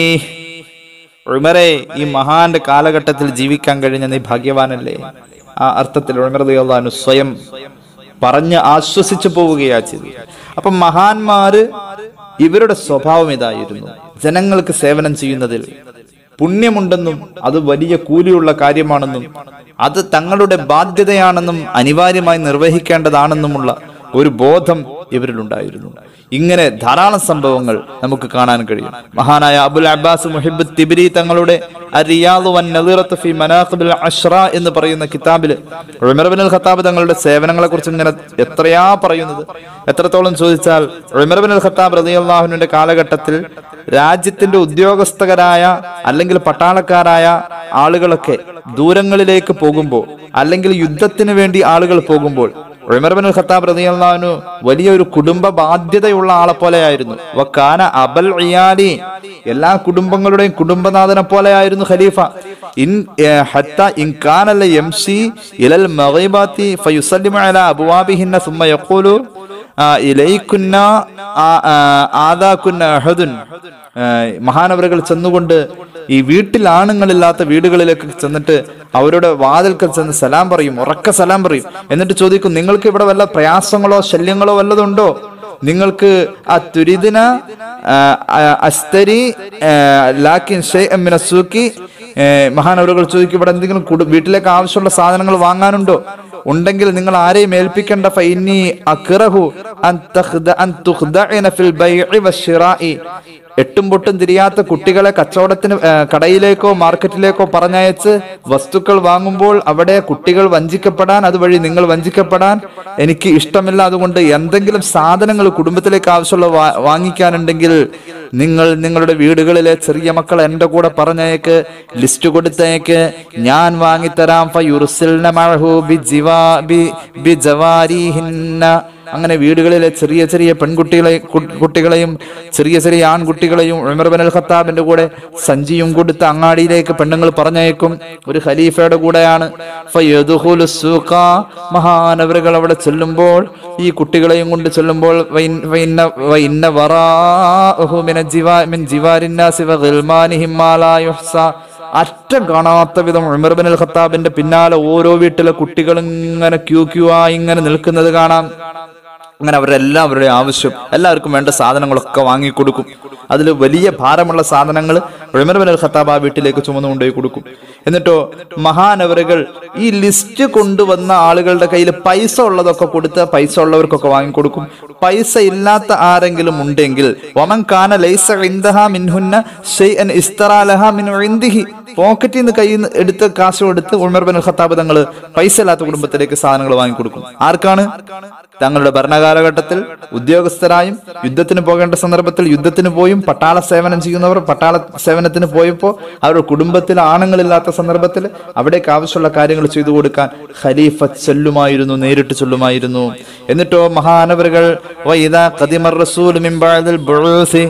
ഉമറേ ഈ മഹാന്റെ കാലഘട്ടത്തിൽ ജീവിക്കാൻ കഴിഞ്ഞ നീ ഭാഗ്യവാനല്ലേ. ആ അർത്ഥത്തിൽ ഉമർ റളിയല്ലാഹു അൻഹു സ്വയം പറഞ്ഞ് ആശ്വസിച്ചു പോവുകയാ ചെയ്തു. അപ്പൊ മഹാന്മാര് ഇവരുടെ സ്വഭാവം ഇതായിരുന്നു, ജനങ്ങൾക്ക് സേവനം ചെയ്യുന്നതിൽ പുണ്യമുണ്ടെന്നും അത് വലിയ കൂലിയുള്ള കാര്യമാണെന്നും അത് തങ്ങളുടെ ബാധ്യതയാണെന്നും അനിവാര്യമായി നിർവഹിക്കേണ്ടതാണെന്നുമുള്ള ഒരു ബോധം ഇവരിലുണ്ടായിരുന്നു. ഇങ്ങനെ ധാരാളം സംഭവങ്ങൾ നമുക്ക് കാണാൻ കഴിയും. മഹാനായ അബുൽ അബ്ബാസ് മുഹിബ് തിബ്രി തങ്ങളുടെ അർ-റിയാദ് വൻ-നദീറത്ത് ഫീ മനാഖിബിൽ അശ്റ എന്ന് പറയുന്ന കിതാബിൽ ഉമർ ഇബ്നുൽ ഖത്താബ് തങ്ങളുടെ സേവനങ്ങളെ കുറിച്ച് ഇങ്ങനെ എത്രയാ പറയുന്നത്. എത്രത്തോളം ചോദിച്ചാൽ ഉമർ ഇബ്നുൽ ഖത്താബ് റളിയല്ലാഹു അൻഹുവിന്റെ കാലഘട്ടത്തിൽ രാജ്യത്തിന്റെ ഉദ്യോഗസ്ഥരായ അല്ലെങ്കിൽ പട്ടാളക്കാരായ ആളുകളൊക്കെ ദൂരങ്ങളിലേക്ക് പോകുമ്പോൾ അല്ലെങ്കിൽ യുദ്ധത്തിന് വേണ്ടി ആളുകൾ പോകുമ്പോൾ ഉമർ ഇബ്നുൽ ഖത്താബ് റളിയല്ലാഹു അൻഹു വലിയൊരു കുടുംബ ബാധ്യതയുള്ള ആളെ പോലെയായിരുന്നു. വകാന അബൽ ഇയാലി, എല്ലാ കുടുംബങ്ങളുടെയും കുടുംബനാഥനെ പോലെയായിരുന്നു ഖലീഫ. ഇൻ ഹത്ത ഇൻ കാന ല യംശി ഇലൽ മഗീബാതി ഫയുസല്ലിമു അലാ അബ്വാബിഹിന്ന സുമ്മ യഖൂലു ഇലൈകുന്ന ആദാകുന്ന അഹദുൻ. മഹാനവറുകൾ ചെന്നുകൊണ്ട് ഈ വീട്ടിൽ ആണുങ്ങളില്ലാത്ത വീടുകളിലേക്ക് ചെന്നിട്ട് അവരുടെ വാതിൽക്കൽ ചെന്ന് സലാം പറയും, ഉറക്ക സലാം പറയും. എന്നിട്ട് ചോദിക്കും, നിങ്ങൾക്ക് ഇവിടെ വല്ല പ്രയാസങ്ങളോ ശല്യങ്ങളോ വല്ലതുണ്ടോ? നിങ്ങൾക്ക് ആ തുരിദിന അസ്തരി ലാക്കിൻ ഷൈഅൻ മിന സൂഖി. മഹാനവറുകൾ ചോദിക്കും, ഇവിടെ എന്തെങ്കിലും വീട്ടിലേക്ക് ആവശ്യമുള്ള സാധനങ്ങൾ വാങ്ങാനുണ്ടോ? ഉണ്ടെങ്കിൽ നിങ്ങൾ ആരെയും ഏൽപ്പിക്കേണ്ട. ഫഇന്നി അക്റഹു അൻ തഖ്ദ അൻ തുഖ്ദഅന ഫിൽ ബൈഇ വശിറാഇ. എട്ടും പൊട്ടും തിരിയാത്ത കുട്ടികളെ കച്ചവടത്തിന് കടയിലേക്കോ മാർക്കറ്റിലേക്കോ പറഞ്ഞയച്ച് വസ്തുക്കൾ വാങ്ങുമ്പോൾ അവിടെ കുട്ടികൾ വഞ്ചിക്കപ്പെടാൻ, അതുവഴി നിങ്ങൾ വഞ്ചിക്കപ്പെടാൻ എനിക്ക് ഇഷ്ടമില്ല. അതുകൊണ്ട് എന്തെങ്കിലും സാധനങ്ങൾ കുടുംബത്തിലേക്ക് ആവശ്യമുള്ള വാങ്ങിക്കാനുണ്ടെങ്കിൽ നിങ്ങൾ നിങ്ങളുടെ വീടുകളിലെ ചെറിയ മക്കൾ എന്റെ കൂടെ പറഞ്ഞേക്ക്, ലിസ്റ്റ് കൊടുത്തേക്ക്, ഞാൻ വാങ്ങിത്തരാം. ഫയുർസിൽന മഅഹു ബിജിവാ ബി ബിജവാരിഹിന്ന. അങ്ങനെ വീടുകളിലെ ചെറിയ ചെറിയ പെൺകുട്ടികളെ കുട്ടികളെയും ചെറിയ ചെറിയ ആൺകുട്ടികളെയും ഉമർ ഇബ്നുൽ ഖത്താബിന്റെ കൂടെ സഞ്ചിയും കൊടുത്ത് അങ്ങാടിയിലേക്ക് പെണ്ണുങ്ങൾ പറഞ്ഞയക്കും. ഒരു ഖലീഫയുടെ കൂടെയാണ്. ഫയദ്ഖുലു സൂഖ. മഹാനവറുകൾ അവിടെ ചെല്ലുമ്പോൾ, ഈ കുട്ടികളെയും കൊണ്ട് ചെല്ലുമ്പോൾ, വഇന്ന വഇന്ന വറാഅഹു മിന ജിവാ മിൻ ജിവാരിന്നാസി വഗിൽമാനിഹിം മാ ലാ യുഹ്സ. അറ്റം കാണാത്ത വിധം ഉമർ ഇബ്നുൽ ഖത്താബിന്റെ പിന്നാലെ ഓരോ വീട്ടിലെ കുട്ടികൾ ഇങ്ങനെ ക്യൂ ക്യൂ ആയി ഇങ്ങനെ നിൽക്കുന്നത് കാണാം. അങ്ങനെ അവരെല്ലാവരുടെ ആവശ്യം, എല്ലാവർക്കും വേണ്ട സാധനങ്ങളൊക്കെ വാങ്ങിക്കൊടുക്കും. അതിൽ വലിയ ഭാരമുള്ള സാധനങ്ങൾ ഉമർ ഇബ്നുൽ ഖത്താബ് ആ വീട്ടിലേക്ക് ചുമന്നുകൊണ്ടുപോയി കൊടുക്കും. എന്നിട്ടോ മഹാനവറുകൾ ഈ ലിസ്റ്റ് കൊണ്ടുവന്ന ആളുകളുടെ കയ്യിൽ പൈസ ഉള്ളതൊക്കെ കൊടുത്ത് പൈസ ഉള്ളവർക്കൊക്കെ വാങ്ങിക്കൊടുക്കും. പൈസ ഇല്ലാത്ത ആരെങ്കിലും ഉണ്ടെങ്കിൽ വമൻ കാന ലൈസ ഇൻദഹാ മിൻഹുന്ന ഷൈഅൻ ഇസ്തറാ ലഹാ മിൻ ഇൻദിഹി. പോക്കറ്റിൽ നിന്ന് കയ്യിൽ നിന്ന് എടുത്ത് കാശ് കൊടുത്ത് ഉമർ ഇബ്നുൽ ഖത്താബ് തങ്ങൾ പൈസ ഇല്ലാത്ത കുടുംബത്തിലേക്ക് സാധനങ്ങൾ വാങ്ങിക്കൊടുക്കും. ആർക്കാണ്? തങ്ങളുടെ ഭരണകാലഘട്ടത്തിൽ ഉദ്യോഗസ്ഥരായും യുദ്ധത്തിന് പോകേണ്ട സന്ദർഭത്തിൽ യുദ്ധത്തിന് പോയും പട്ടാള സേവനം ചെയ്യുന്നവർ പട്ടാള സേവനത്തിന് പോയപ്പോൾ അവരുടെ കുടുംബത്തിൽ ആണുങ്ങളില്ലാത്ത സന്ദർഭത്തിൽ അവിടേക്ക് ആവശ്യമുള്ള കാര്യങ്ങൾ ചെയ്തു കൊടുക്കാൻ ഖലീഫ ചൊല്ലുമായിരുന്നു, നേരിട്ട് ചൊല്ലുമായിരുന്നു. എന്നിട്ടോ മഹാനവറുകൾ വഇദാ ഖദിമർ റസൂൽ മിൻ ബഅദിൽ ബുഊസി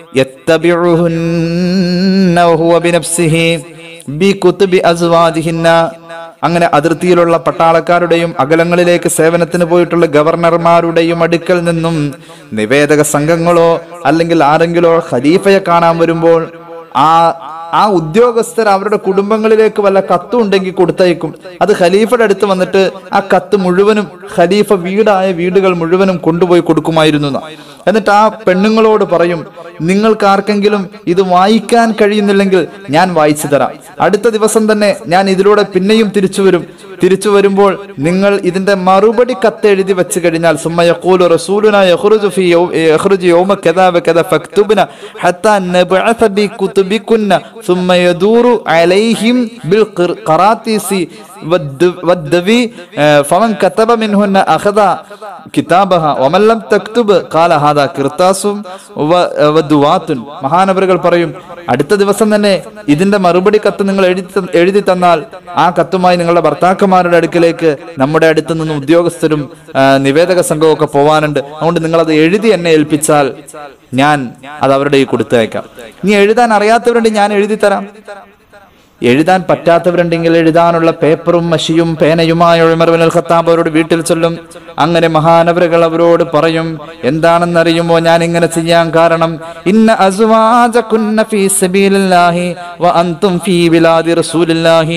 യത്തബിഉഹുന്ന വഹുവ ബിനഫ്സിഹി ബികുതുബി അസ്വാദിഹിന്ന. അങ്ങനെ അതിർത്തിയിലുള്ള പട്ടാളക്കാരുടെയും അകലങ്ങളിലേക്ക് സേവനത്തിന് പോയിട്ടുള്ള ഗവർണർമാരുടെയും അടുക്കൽ നിന്നും നിവേദക സംഘങ്ങളോ അല്ലെങ്കിൽ ആരെങ്കിലോ ഖലീഫയെ കാണാൻ വരുമ്പോൾ ആ ആ ഉദ്യോഗസ്ഥർ അവരുടെ കുടുംബങ്ങളിലേക്ക് വല്ല കത്തും ഉണ്ടെങ്കിൽ കൊടുത്തയക്കും. അത് ഖലീഫയുടെ അടുത്ത് വന്നിട്ട് ആ കത്ത് മുഴുവനും ഖലീഫ വീടായ വീടുകൾ മുഴുവനും കൊണ്ടുപോയി കൊടുക്കുമായിരുന്നു. എന്നിട്ട് ആ പെണ്ണുങ്ങളോട് പറയും, നിങ്ങൾക്ക് ആർക്കെങ്കിലും ഇത് വായിക്കാൻ കഴിയുന്നില്ലെങ്കിൽ ഞാൻ വായിച്ചു തരാം. അടുത്ത ദിവസം തന്നെ ഞാൻ ഇതിലൂടെ പിന്നെയും തിരിച്ചു വരും. തിരിച്ചു വരുമ്പോൾ നിങ്ങൾ ഇതിന്റെ മറുപടി കത്ത് എഴുതി വെച്ച് കഴിഞ്ഞാൽ സുമ്മ യഖൂലു റസൂലുനാ യഖ്റുജു ഫീ യഖ്റുജു യൗമ കദാ വകദാ ഫക്തുബ്ന ഹത്താ നബ്അസ ബികുതുബികുന്ന സുമ്മ യദൂറു അലൈഹിം ബിൽ ഖറാതീസി വദ്ദവി ഫമൻ കതബ മിൻഹുന്ന അഖദ കിതാബഹ വമൻ ലം തക്തുബ് ഖാല ഹാദാ ഖിർതാസും വദുവാത്തുൻ. മഹാനവറുകൾ പറയും, അടുത്ത ദിവസം തന്നെ ഇതിന്റെ മറുപടി കത്ത് നിങ്ങൾ എഴുതി എഴുതി തന്നാൽ ആ കത്തുമായി നിങ്ങളുടെ ഭർത്താക്കന്മാരുടെ അടുക്കിലേക്ക് നമ്മുടെ അടുത്ത് നിന്ന് ഉദ്യോഗസ്ഥരും നിവേദക സംഘവും ഒക്കെ പോവാനുണ്ട്. അതുകൊണ്ട് നിങ്ങൾ അത് എഴുതി എന്നെ ഏൽപ്പിച്ചാൽ ഞാൻ അത് അവരുടെ ഈ കൊടുത്തയക്കാം. നീ എഴുതാൻ അറിയാത്തവരുണ്ട്, ഞാൻ എഴുതി തരാം. എഴുതാൻ പറ്റാത്തവരുണ്ടെങ്കിൽ എഴുതാനുള്ള പേപ്പറും മഷിയും പേനയുമായ ഉമർ ഇബ്നുൽ ഖത്താബ് അവരോട് വീട്ടിൽ ചൊല്ലും. അങ്ങനെ മഹാനവറുകൾ അവരോട് പറയും, എന്താണെന്നറിയുമോ ഞാൻ ഇങ്ങനെ ചെയ്യാൻ കാരണം? ഇന്ന അസ്വാജകുന്ന ഫീ സബീലില്ലാഹി വ അൻതും ഫീ ബിലാദി റസൂലില്ലാഹി.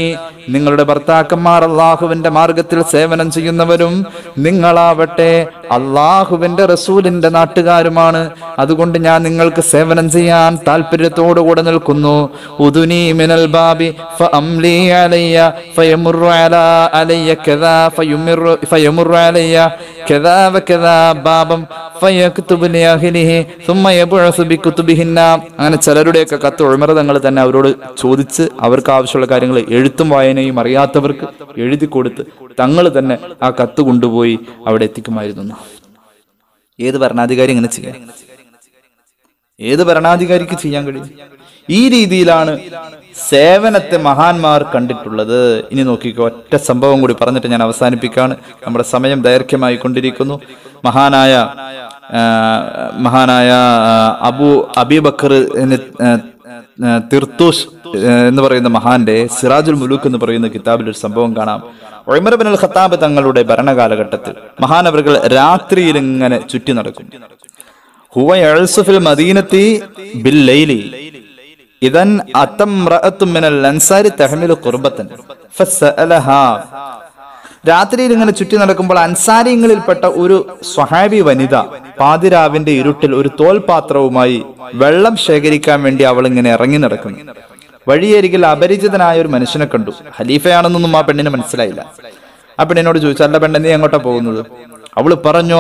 നിങ്ങളുടെ ഭർത്താക്കന്മാർ അള്ളാഹുവിന്റെ മാർഗത്തിൽ സേവനം ചെയ്യുന്നവരും നിങ്ങളാവട്ടെ അള്ളാഹുവിന്റെ റസൂലിന്റെ നാട്ടുകാരുമാണ്. അതുകൊണ്ട് ഞാൻ നിങ്ങൾക്ക് സേവനം ചെയ്യാൻ താല്പര്യത്തോടുകൂടെ നിൽക്കുന്നു. ഉദുനി മിനൽ ബാബി ഫഅംലി അലയ്യ ഫയമുറു അലാ അലയ്യ കദാ ഫയുമിറു ഫയമുറു അലയ്യ കദാ വകദാ ബാബം ഫയക്തുബു ലിഅഹ്ലിഹി സുമ്മ യബ്ഉസു ബികുതുബിഹിന്ന. അങ്ങനെ ചിലരുടെയൊക്കെ കത്ത് ഉമർ തങ്ങൾ തന്നെ അവരോട് ചോദിച്ച് അവർക്ക് ആവശ്യമുള്ള കാര്യങ്ങൾ എഴുത്തും വായനയും അറിയാത്തവർക്ക് എഴുതി കൊടുത്ത് തങ്ങൾ തന്നെ ആ കത്ത് കൊണ്ടുപോയി അവിടെ എത്തിക്കുമായിരുന്നു. ഏത് ഭരണാധികാരി ഇങ്ങനെ ചെയ്യാം? ഏത് ഭരണാധികാരിക്ക് ചെയ്യാൻ കഴിയും? ഈ രീതിയിലാണ് സേവനത്തെ മഹാന്മാർ കണ്ടിട്ടുള്ളത്. ഇനി നോക്കിക്കോ, ഒറ്റ സംഭവം കൂടി പറഞ്ഞിട്ട് ഞാൻ അവസാനിപ്പിക്കാണ്. നമ്മുടെ സമയം ദൈർഘ്യമായി കൊണ്ടിരിക്കുന്നു. മഹാനായ മഹാനായ അബു അബീബക്കർ തിർത്തൂഷ് എന്ന് പറയുന്ന മഹാന്റെ സിറാജുൽ മുലൂക്ക് എന്ന് പറയുന്ന കിതാബിൽ ഒരു സംഭവം കാണാം. ഉമർ ഇബ്നുൽ അൽ ഖത്താബ് തങ്ങളുടെ ഭരണകാലഘട്ടത്തിൽ മഹാനവറുകൾ രാത്രിയിൽ ഇങ്ങനെ ചുറ്റി നടക്കും. ഹുവ യഅ്സു ഫിൽ മദീനത്തി ബിൽ ലൈലി ഇദൻ അതംറഅതു മിനൽ അൻസാരി തഹ്മിലു ഖുർബതൻ ഫസഅലഹാ. രാത്രിയിൽ ഇങ്ങനെ ചുറ്റി നടക്കുമ്പോൾ അൻസാരിങ്ങളിൽപ്പെട്ട ഒരു സ്വഹാബി വനിത പാതിരാവിന്റെ ഇരുട്ടിൽ ഒരു തോൽപാത്രവുമായി വെള്ളം ശേഖരിക്കാൻ വേണ്ടി അവൾ ഇങ്ങനെ ഇറങ്ങി നടക്കുന്നു. വഴിയരികിൽ അപരിചിതനായ ഒരു മനുഷ്യനെ കണ്ടു. ഖലീഫയാണെന്നൊന്നും ആ പെണ്ണിന് മനസ്സിലായില്ല. ആ പെണ്ണിനോട് ചോദിച്ചു, അല്ല പെണ്ണെ, നീ എങ്ങോട്ടാ പോകുന്നത്? അവള് പറഞ്ഞു,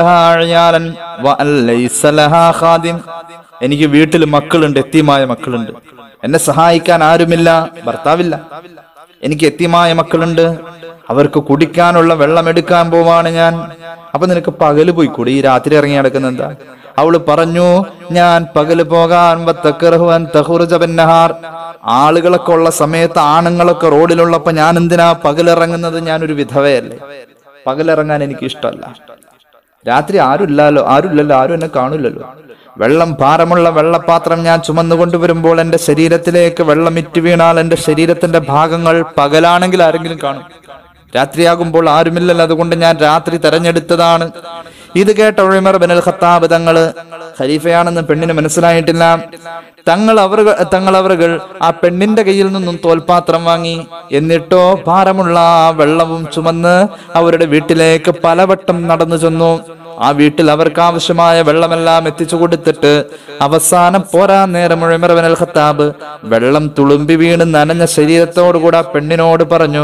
എനിക്ക് വീട്ടിൽ മക്കളുണ്ട്, എത്തിയമായ മക്കളുണ്ട്, എന്നെ സഹായിക്കാൻ ആരുമില്ല, ഭർത്താവില്ല, എനിക്ക് എത്തിയമായ മക്കളുണ്ട്, അവർക്ക് കുടിക്കാനുള്ള വെള്ളം എടുക്കാൻ പോവാണ് ഞാൻ. അപ്പൊ നിനക്ക് പകല് പോയിക്കൂടി, ഈ രാത്രി ഇറങ്ങി നടക്കുന്ന എന്താ? അവള് പറഞ്ഞു, ഞാൻ പകല് പോകാൻ ആളുകളൊക്കെ ഉള്ള സമയത്ത്, ആണുങ്ങളൊക്കെ റോഡിലുള്ളപ്പോ ഞാൻ എന്തിനാ പകലിറങ്ങുന്നത്? ഞാനൊരു വിധവയല്ലേ, പകലിറങ്ങാൻ എനിക്ക് ഇഷ്ടമല്ല. രാത്രി ആരുമില്ലല്ലോ ആരുമില്ലല്ലോ ആരും എന്നെ കാണില്ലല്ലോ. വെള്ളം, ഭാരമുള്ള വെള്ളപ്പാത്രം ഞാൻ ചുമന്നുകൊണ്ടുവരുമ്പോൾ എന്റെ ശരീരത്തിലേക്ക് വെള്ളം ഇറ്റ് വീണാൽ എന്റെ ശരീരത്തിന്റെ ഭാഗങ്ങൾ പകലാണെങ്കിൽ ആരെങ്കിലും കാണും, രാത്രിയാകുമ്പോൾ ആരുമില്ലല്ലോ. അതുകൊണ്ട് ഞാൻ രാത്രി തെരഞ്ഞെടുത്തതാണ്. ഇത് കേട്ട ഉമർ ഇബ്നുൽ ഖത്താബ് തങ്ങള്, ഖലീഫയാണെന്ന് പെണ്ണിന് മനസ്സിലായിട്ടില്ല, തങ്ങൾ അവർ തങ്ങൾ അവറുകൾ ആ പെണ്ണിന്റെ കയ്യിൽ നിന്നും തോൽപാത്രം വാങ്ങി. എന്നിട്ടോ ഭാരമുള്ള വെള്ളവും ചുമന്ന് അവരുടെ വീട്ടിലേക്ക് പലവട്ടം നടന്നു ചെന്നു. ആ വീട്ടിൽ അവർക്ക് ആവശ്യമായ വെള്ളമെല്ലാം എത്തിച്ചു കൊടുത്തിട്ട് അവസാനം പോരാ നേരം ഉമർ ഇബ്നുൽ ഖത്താബ് വെള്ളം തുളുമ്പി വീണ് നനഞ്ഞ ശരീരത്തോടുകൂടെ പെണ്ണിനോട് പറഞ്ഞു,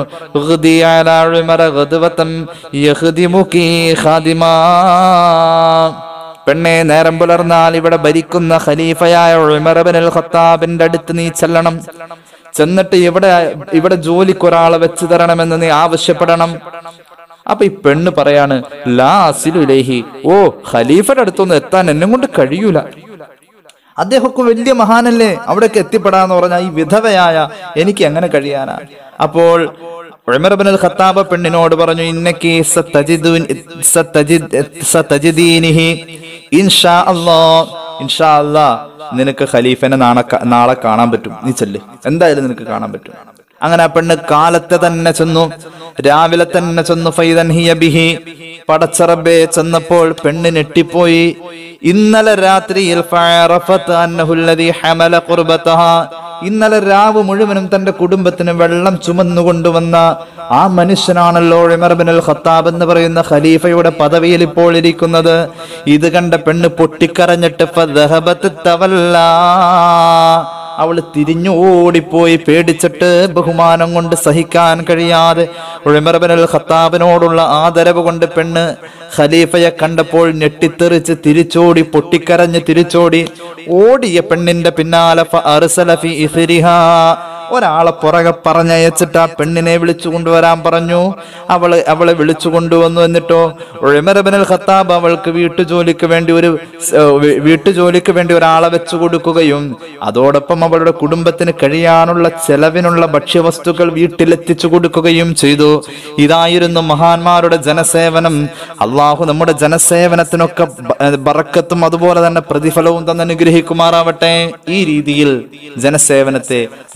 പെണ്ണെ, നേരം പുലർന്നാൽ ഇവിടെ ഭരിക്കുന്ന ഖലീഫയായ ഉമർ ഇബ്നുൽ ഖത്താബിന്റെ അടുത്ത് നീ ചെല്ലണം. ചെന്നിട്ട് ഇവിടെ ഇവിടെ ജോലിക്കൊരാളെ വെച്ച് തരണമെന്ന് നീ ആവശ്യപ്പെടണം. അപ്പൊ ഈ പെണ്ണ് പറയാണ്, ലാ അസിലുലൈഹി, ഓ ഖലീഫയുടെ അടുത്തൊന്നും എത്താൻ എന്നെ കൊണ്ട് കഴിയൂല, അദ്ദേഹമൊക്കെ വലിയ മഹാനല്ലേ, അവിടേക്ക് എത്തിപ്പെടാന്ന് പറഞ്ഞാൽ ഈ വിധവയായ എനിക്ക് എങ്ങനെ കഴിയാനാ? അപ്പോൾ ഉമർ ഇബ്നുൽ ഖത്താബ് പെണ്ണിനോട് പറഞ്ഞു, ഇന്നകി സതജിദുൻ സതജിദീനിഹി ഇൻഷാ അല്ലാഹ്, ഇൻഷാ അല്ലാഹ് നിനക്ക് ഖലീഫനെ നാളെ നാളെ കാണാൻ പറ്റും, നീ ചെല്ല്, എന്തായാലും നിനക്ക് കാണാൻ പറ്റും. അങ്ങനെ ആ പെണ്ണ് കാലത്തെ തന്നെ ചെന്നു, രാവിലെ തന്നെ ചെന്നു. ഫൈദൻ ഹിയ ബിഹി, പടച്ചറബേ, ചെന്നപ്പോൾ പെണ്ണ് ഞെട്ടിപ്പോയി. ഇന്നലെ രാത്രിയിൽ ഫഅറഫത അന്നഹു അല്ലദീ ഹമല ഖുർബതഹാ, ഇന്നലെ രാവ് മുഴുവനും തന്റെ കുടുംബത്തിന് വെള്ളം ചുമന്നുകൊണ്ടുവന്ന ആ മനുഷ്യനാണല്ലോ ഉമർ ഇബ്നുൽ ഖത്താബ് എന്ന് പറയുന്ന ഖലീഫയുടെ പദവിയിൽ ഇപ്പോൾ ഇരിക്കുന്നത്. ഇത് കണ്ട പെണ്ണ് പൊട്ടിക്കരഞ്ഞിട്ട് ഫദഹബത് തവല്ലാ, അവള് തിരിഞ്ഞു ഓടിപ്പോയി. പേടിച്ചിട്ട്, ബഹുമാനം കൊണ്ട് സഹിക്കാൻ കഴിയാതെ, ഉമർ ഇബ്നുൽ ഖത്താബിനോടുള്ള ആദരവ് കൊണ്ട് പെണ്ണ് ഖലീഫയെ കണ്ടപ്പോൾ ഞെട്ടിത്തെറിച്ച് തിരിച്ചോടി, പൊട്ടിക്കരഞ്ഞ് തിരിച്ചോടി. ഓടിയ പെണ്ണിന്റെ പിന്നാലെ ഫഅർസല ഫി ഇസ്രിഹാ, ഒരാളെ പുറകെ പറഞ്ഞയച്ചിട്ട് ആ പെണ്ണിനെ വിളിച്ചു കൊണ്ടുവരാൻ പറഞ്ഞു. അവള് അവളെ വിളിച്ചു കൊണ്ടുവന്നു. എന്നിട്ടോ ഉമർ ഇബ്നുൽ ഖത്താബ് അവൾക്ക് വീട്ടുജോലിക്ക് വേണ്ടി ഒരു വീട്ടുജോലിക്ക് വേണ്ടി ഒരാളെ വെച്ചു കൊടുക്കുകയും അതോടൊപ്പം അവളുടെ കുടുംബത്തിന് കഴിയാനുള്ള ചെലവിനുള്ള ഭക്ഷ്യവസ്തുക്കൾ വീട്ടിലെത്തിച്ചു കൊടുക്കുകയും ചെയ്തു. ഇതായിരുന്നു മഹാന്മാരുടെ ജനസേവനം. അള്ളാഹു നമ്മുടെ ജനസേവനത്തിനൊക്കെ ബറക്കത്തും അതുപോലെ തന്നെ പ്രതിഫലവും തന്നെ അനുഗ്രഹിക്കുമാറാവട്ടെ. ഈ രീതിയിൽ ജനസേവനത്തെ മുഖവില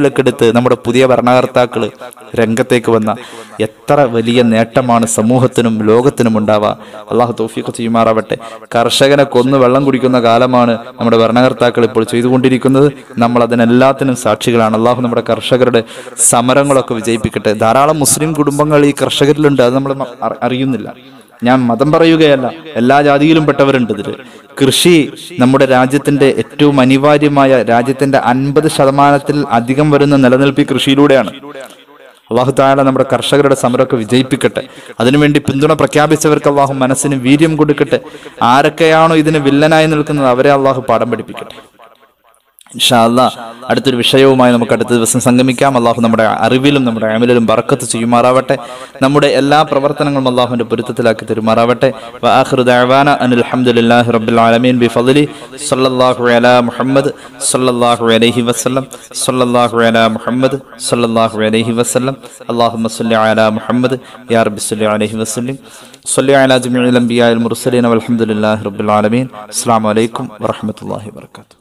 മുഖവിലക്കെടുത്ത് നമ്മുടെ പുതിയ ഭരണകർത്താക്കൾ രംഗത്തേക്ക് വന്ന എത്ര വലിയ നേട്ടമാണ് സമൂഹത്തിനും ലോകത്തിനും ഉണ്ടാവുക. അള്ളാഹു തൗഫീഖ് ചെയ്യുമാറാവട്ടെ. കർഷകനെ കൊന്ന് വെള്ളം കുടിക്കുന്ന കാലമാണ് നമ്മുടെ ഭരണകർത്താക്കൾ ഇപ്പോൾ ചെയ്തുകൊണ്ടിരിക്കുന്നത്. നമ്മൾ അതിനെല്ലാത്തിനും സാക്ഷികളാണ്. അള്ളാഹു നമ്മുടെ കർഷകരുടെ സമരങ്ങളൊക്കെ വിജയിപ്പിക്കട്ടെ. ധാരാളം മുസ്ലിം കുടുംബങ്ങൾ ഈ കർഷകരിലുണ്ട്, അത് നമ്മൾ അറിയുന്നില്ല. ഞാൻ മതം പറയുകയല്ല, എല്ലാ ജാതിയിലും പെട്ടവരുണ്ട് ഇതിൽ. കൃഷി നമ്മുടെ രാജ്യത്തിന്റെ ഏറ്റവും അനിവാര്യമായ, രാജ്യത്തിന്റെ അൻപത് ശതമാനത്തിൽ അധികം വരുന്ന നിലനിൽപ്പ് കൃഷിയിലൂടെയാണ്. അള്ളാഹു തആല നമ്മുടെ കർഷകരുടെ സമരമൊക്കെ വിജയിപ്പിക്കട്ടെ. അതിനുവേണ്ടി പിന്തുണ പ്രഖ്യാപിച്ചവർക്ക് അള്ളാഹു മനസ്സിന് വീര്യം കൊടുക്കട്ടെ. ആരൊക്കെയാണോ ഇതിന് വില്ലനായി നിൽക്കുന്നത് അവരെ അള്ളാഹു പാഠം പഠിപ്പിക്കട്ടെ. ഇൻഷാ അല്ലാഹ് അടുത്തൊരു വിഷയവുമായി നമുക്ക് അടുത്ത ദിവസം സംഗമിക്കാം. അള്ളാഹു നമ്മുടെ അറിവിലും നമ്മുടെ അമലിലും ബറക്കത്ത് ചെയ്യുമാറാവട്ടെ. നമ്മുടെ എല്ലാ പ്രവർത്തനങ്ങളും അള്ളാഹുവിന്റെ പൊരുത്തത്തിലാക്കി തരുമാറാവട്ടെ. വആഖിറു ദഅവാന അനിൽ ഹംദുലില്ലാഹി റബ്ബിൽ ആലമീൻ ബിഫദ്ലി സ്വല്ലല്ലാഹു അലാ മുഹമ്മദ് സ്വല്ലല്ലാഹു അലൈഹി വസല്ലം സ്വല്ലല്ലാഹു അലാ മുഹമ്മദ് സ്വല്ലല്ലാഹു അലൈഹി വസല്ലം. അല്ലാഹുമ്മ സ്വല്ലി അലാ മുഹമ്മദ് യാ റബ്ബി സ്വല്ലി അലൈഹി വസല്ലം. സ്വല്ലി അലാ ജമീഇൽ അംബിയാഇൽ മുർസലീൻ വൽഹംദുലില്ലാഹി റബ്ബിൽ ആലമീൻ. അസ്സലാമു അലൈക്കും വറഹ്മത്തുള്ളാഹി വബറകാതുഹു.